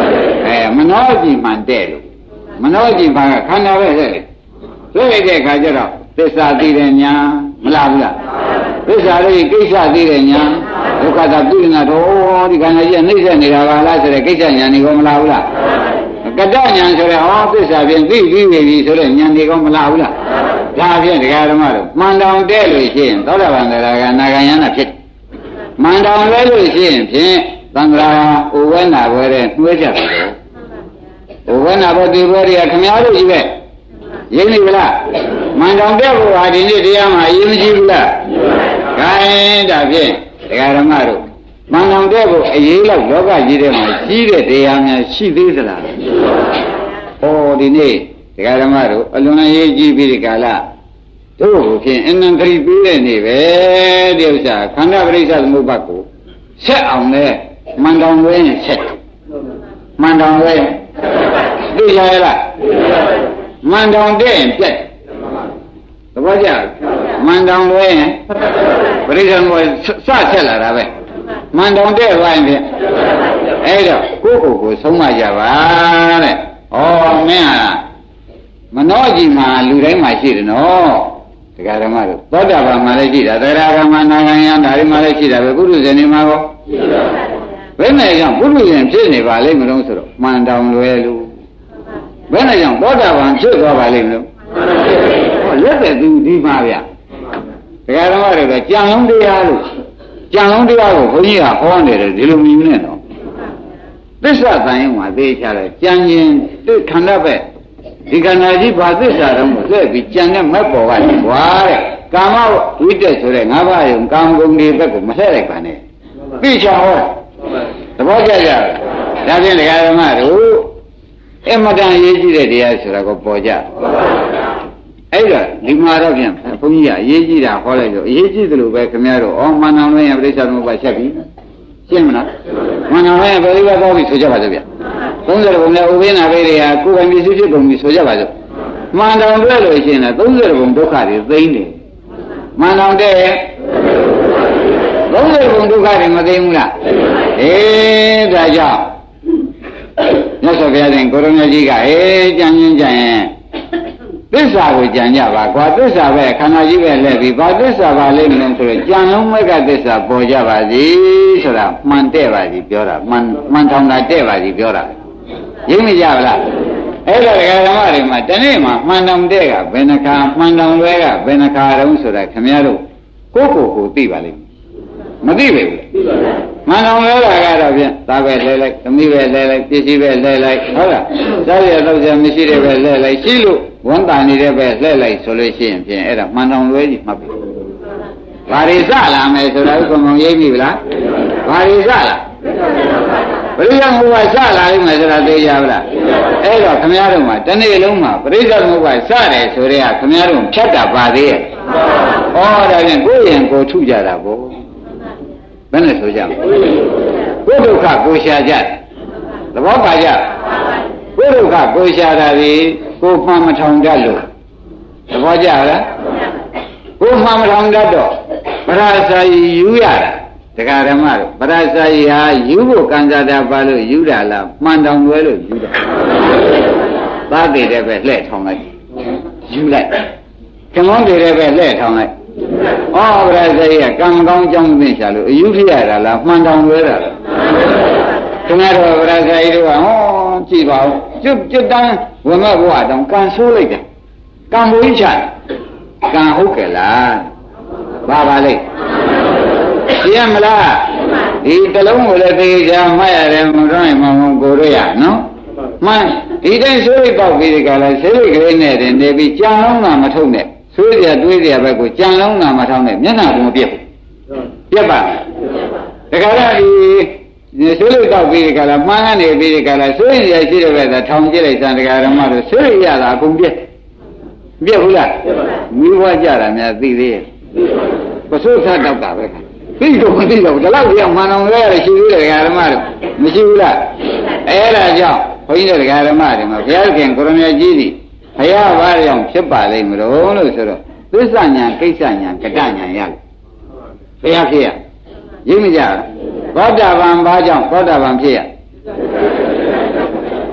အဲမနောကြည်မှန်တဲ့လို့မနောကြည်မှန်ကခန္ဓာပဲလေတွေ့လိုက်တဲ့အခါကျတော့သစ္စာသိတဲ့ညာမလားဘူးလားသစ္စာလေးကိစ္စသိတဲ့ညာဒုက္ခသာပြိဏတော်ဒီခန္ဓာကြီးကနှိမ့်ဆက်နေတာပါလားဆိုတဲ့ကိစ္စညာနေကောမလားဘူးလားကတ္တညာဆိုတဲ့ဟောသစ္စာဖြင့်သိပြီးပြီဆိုတဲ့ညာနေကောမလားဘူးလားဒါဖြင့်တရားဓမ္မတို့မှန်တောင်တဲ့လို့ရှိရင်သောတာပန်တရားကနာဂယန္နာဖြစ်မှန်တောင်လဲလို့ရှိရင်ဖြင့်သံဃာဥဝဲနာဘွဲတဲ့နှွေးကြတယ်ဥဝဲနာဘွဲဒီဘွဲတွေကခင်ဗျားတို့ကြီးပဲရင်းနေဗလားမှန်တောင်တဲ့ဘုရားဒီနေ့တရားမှာအရင်မရှိဘူးလားခိုင်းဒါဖြင့်တရားဓမ္မတို့မှန်တောင်တဲ့ဘုအရေးလောက်လောကကြီးထဲမှာကြီးတဲ့တရားများရှိသေးသလားဟောဒီနေ့တရားဓမ္မတို့အလွန်အရေးကြီးပြီးဒီကာလတို့ဖြင့်အနန္တရိပြီးတဲ့နေ့ပဲဒီဥစ္စာခန္ဓာပရိစ္ဆေသမုပ္ပါဒ်ကိုဆက်အောင်လဲမှန်တောင်လွဲရင်ဆက်မှန်တောင်လွဲသိရလားမှန်တောင်တဲ့ရင်ပြတ်သဘောကျမှန်တောင်လွဲရင်ပရိစ္ဆေသမုပ္ပါဒ်စဆက်လာတာပဲမှန်တောင်တဲ့ဝိုင်းဖြင့်အဲ့တော့ကိုယ့်ကိုယ်ကိုဆုံးမကြပါတဲ့ဩမင်းဟာမနောကြီးမှာလူတိုင်းမှာရှိတယ်နော်တရားဓမ္မတို့သောတာပန်မှာလည်းရှိတာသရဂမနာဂယံဒါတွေမှာလည်းရှိတာပဲပုရုဇဉ်တွေမှာကောရှိပါပါဘယ်နဲ့ကြောင့်ပုရုဇဉ်ဖြစ်နေပါလိမ့်မလို့ဆိုတော့မှန်တောင်လွယ်လို့ဘယ်နဲ့ကြောင့်သောတာပန်ဖြစ်သွားပါလိမ့်မလို့ဟောလက်တဲ့သူဒီမှာဗျတရားဓမ္မတွေကကြံလုံးတရားလို့ကြံလုံးတရားကိုဘုန်းကြီးကဟောနေတယ်ဒီလိုမြင်နေတော့သစ္စာတန်ရင်မှာသိချတယ်ကြံရင်သိခန္ဓာပဲဒီခန္ဓာကြီးဘာသစ္စာတော့မို့လဲပြီးကြံတဲ့မက်ပေါ်ကနေကွာတဲ့ကာမဝိတ္တဆိုတဲ့ငါးပါးယုံကာမဂုဏ်တွေဘက်ကိုမလှည့်လိုက်ပါနဲ့သိချဟောသဘောကျကြဒါဖြင့်ဒကာဓမ္မတို့အမတန်အရေးကြီးတဲ့တရားဆိုတာကိုပေါ်ကြအဲ့တော့ဒီမှာတော့ပြန်ဘုန်းကြီးကအရေးကြီးတာဟောလိုက်တော့အရေးကြီးသလိုပဲခင်ဗျားတို့ဩမန္တန်လွင်ရပရိစ္ဆေသမုပ္ပါဒ်ချက်ပြီးရှင်းမလားမန္တန်လွင်ရပရိစ္ဆေတော့ပြီးဆိုကြပါစို့ဗျသုံးဆယ်ဘုံနဲ့ဥပိ္ပနာဘေးတွေကကိုယ်ပိုင်ပစ္စည်းဖြစ်ကုန်ပြီဆိုကြပါစို့မှန်တောင်တွေ့လို့ရှိရင်သုံးဆယ်ဘုံဒုက္ခတွေသိမ့်တယ်မှန်တောင်တဲ့သုံးဆယ်ဘုံဒုက္ခတွေမသိဘူးလားအေးဒါကြောင့်မြတ်စွာဘုရားရှင်ကိုရမကြီးကအေးကြံရင်ကြံရင်သစ္စာကိုကြံကြပါကွာသစ္စာပဲခန္ဓာကြီးပဲလဲပြီးဘာသစ္စာပါလိမ့်မလို့ဆိုတော့ကြံလုံးမဲ့ကသစ္စာပေါ်ကြပါစီဆိုတာမှန်တဲ့ပါစီပြောတာမှန်မှန်ထောင်တာတဲ့ပါစီပြောတာရင်းမကြပါလားအဲ့ဒါဒကာဓမ္မတွေမှာတနေ့မှာမှန်တောင်တဲ့ကဘယ်နှခါမှန်တောင်လွဲကဘယ်နှခါတုံးဆိုတာခင်ဗျားတို့ကိုယ့်ကိုယ်ကိုသိပါလိမ့်မယ်မသိပါဘူးမှန်တောင်လွဲတာကတော့ဖြင့်သားပဲလဲလိုက်သမီးပဲလဲလိုက်ပစ္စည်းပဲလဲလိုက်ဟုတ်လားစားရတော့ကြမရှိတဲ့ပဲလဲလိုက်ရှိလို့ဝန်တာနေတဲ့ပဲလဲလိုက်ဆိုလို့ရှိရင်ဖြင့်အဲ့ဒါမှန်တောင်လွဲကြီးမှတ်ပြီဘာတွေစလာမယ်ဆိုတာဥက္ကမုံရိပ်ပြီလားဘာတွေစလာပရိစ္ဆေသမုပ္ပါဒ်စလာလိမ့်မယ်ဆိုတာသိကြပါလားအဲ့တော့ခမည်းတော်မှာတနေ့လုံးမှာပရိစ္ဆေသမုပ္ပါဒ်စတယ်ဆိုတဲ့ကခမည်းတော်ဖြတ်တာပါသေးရဲ့ဩဒါဖြင့်ကိုယ်ရင်ကိုထုကြတာပေါ့ဘယ်နဲ့ဆိုကြမလဲကိုယ်ဒုက္ခကိုရှာကြသဘောပါကြကိုယ်ဒုက္ခကိုရှာတာဒီကိုမှန်မထောင်တတ်လို့သဘောကျလားကိုမှန်မထောင်တတ်တော့ပရစာယီယူရတာတရားဓမ္မတို့ပရစာယီဟာယူဖို့ကံစားတာပါလို့ယူတာလားမှန်တောင်လွဲလို့ယူတာသားတည်တဲ့ပဲလှဲ့ထောင်လိုက်ယူလိုက်ခမုန်းတည်တဲ့ပဲလှဲ့ထောင်လိုက်ဩပရစာယီကကံကောင်းကြောင်းသိချာလို့အယူဖြစ်ရတာလားမှန်တောင်လွဲတာလားခင်ဗျားတို့ပရစာယီတို့ကဟောကြည့်ပါဦးကျွတ်ကျွတ်တန်းဝမဘဝတောင်ကံဆိုးလိုက်တယ်ကံဘူးချကံဟုတ်ကဲ့လားဘာပါလိမ့်ရှင်းမလားဒီတလုံးကိုလည်းသိကြမှတ်ရတယ်မတော်ရင်မဟုတ်ကိုရရနော်မှန်ဒီတိုင်းဆိုရိတ်ပေါက်ပြီးဒီကလာဆေးရိတ်ကလေးနဲ့တင်နေပြီးကြံလုံးကမထုတ်နဲ့ဆိုးရတွေးရဘက်ကိုကြံလုံးကမထောင်းနဲ့မျက်နှာကမပြတ်ဘူးပြတ်ပါတခါတော့ဒီဆိုးရိတ်ပေါက်ပြီးဒီကလာမှန်းကနေပြီးဒီကလာဆိုးရရှိတဲ့ဘက်ကထောင်ကြည့်လိုက်စံတခါဓမ္မတို့ဆိုးရရတာအကုန်ပြတ်ပြတ်ဘူးလားမိဘကြတာများသိသေးရဲ့ပစိုးစားတောက်တာပဲသိတော့မသိတော့ဘူးဒီလောက်ကြောင့်မှန်အောင်လဲရရှိသေးတယ်ဓမ္မတို့မရှိဘူးလားအဲ့ဒါကြောင့်ဘုန်းကြီးတို့ဓမ္မတွေမှာဘုရားခင်ကိုရမကြီးသည်ဘုရားဘာကြောင့်ဖြစ်ပါလိမ့်မလို့လို့ဆိုတော့သစ္စာညာကိစ္စညာကတ္တညာရလို့ဘုရားဖြစ်ရရိပ်မကြသောတာပန်ဘာကြောင့်သောတာပန်ဖြစ်ရ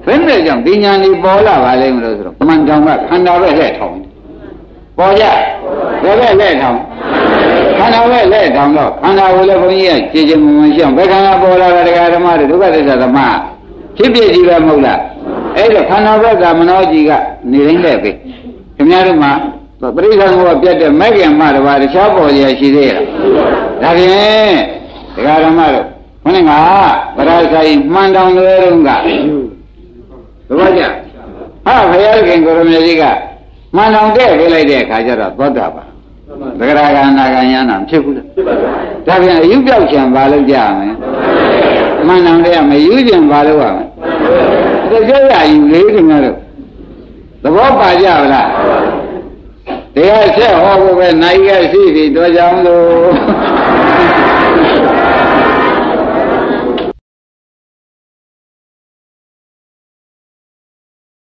ဘယ်နဲ့ကြောင့်ဒီညာနေပေါ်လာပါလိမ့်မလို့ဆိုတော့မှန်တောင်ကခန္ဓာပဲလက်ထောင်ပေါ်ကြဘယ်ပဲလက်ထောင်ခန္ဓာပဲလက်ထောင်တော့ခန္ဓာကိုလည်းဘုန်းကြီးကကြည်ကြည်မွန်မွန်ရှင်းဘယ်ခန္ဓာပေါ်လာတာတရားဓမ္မတွေဒုက္ခသစ္စာဓမ္မဖြစ်ဖြစ်ကြီးပဲမဟုတ်လားအဲ့တော့ခန္ဓာဘက်ကမနောကြီးကနေရင်းလက်ပဲခင်ဗျားတို့မှာပရိစ္ဆေသမုပ္ပါပြတ်တဲ့မဲ့ခင်မှတပါးတခြားပေါ်ရရှိသေးလားဒါဖြင့်တရားဓမ္မတို့ခொနဲ့ကဗရာဆိုင်မှန်တောင်လွယ်တော့ကဘုရားကြဟာဘုရားခင်ကိုရမေကြီးကမှန်တောင်တဲ့ပြလိုက်တဲ့အခါကျတော့သောတာပန်သဂရဂနာဂယန္တာဖြစ်ဘူးလားဒါပြန်အယူပြောက်ချင်ပါလို့ကြရမယ်မှန်တောင်တဲ့မယူချင်ပါလို့ရမယ်ဒါကြောင့်ရယူလေးခင်ဗျားတို့သဘောပါကြပါလားတရားဆက်ဟောဖို့ပဲနိုင်ရရှိပြီတော့ကြောင်းလို့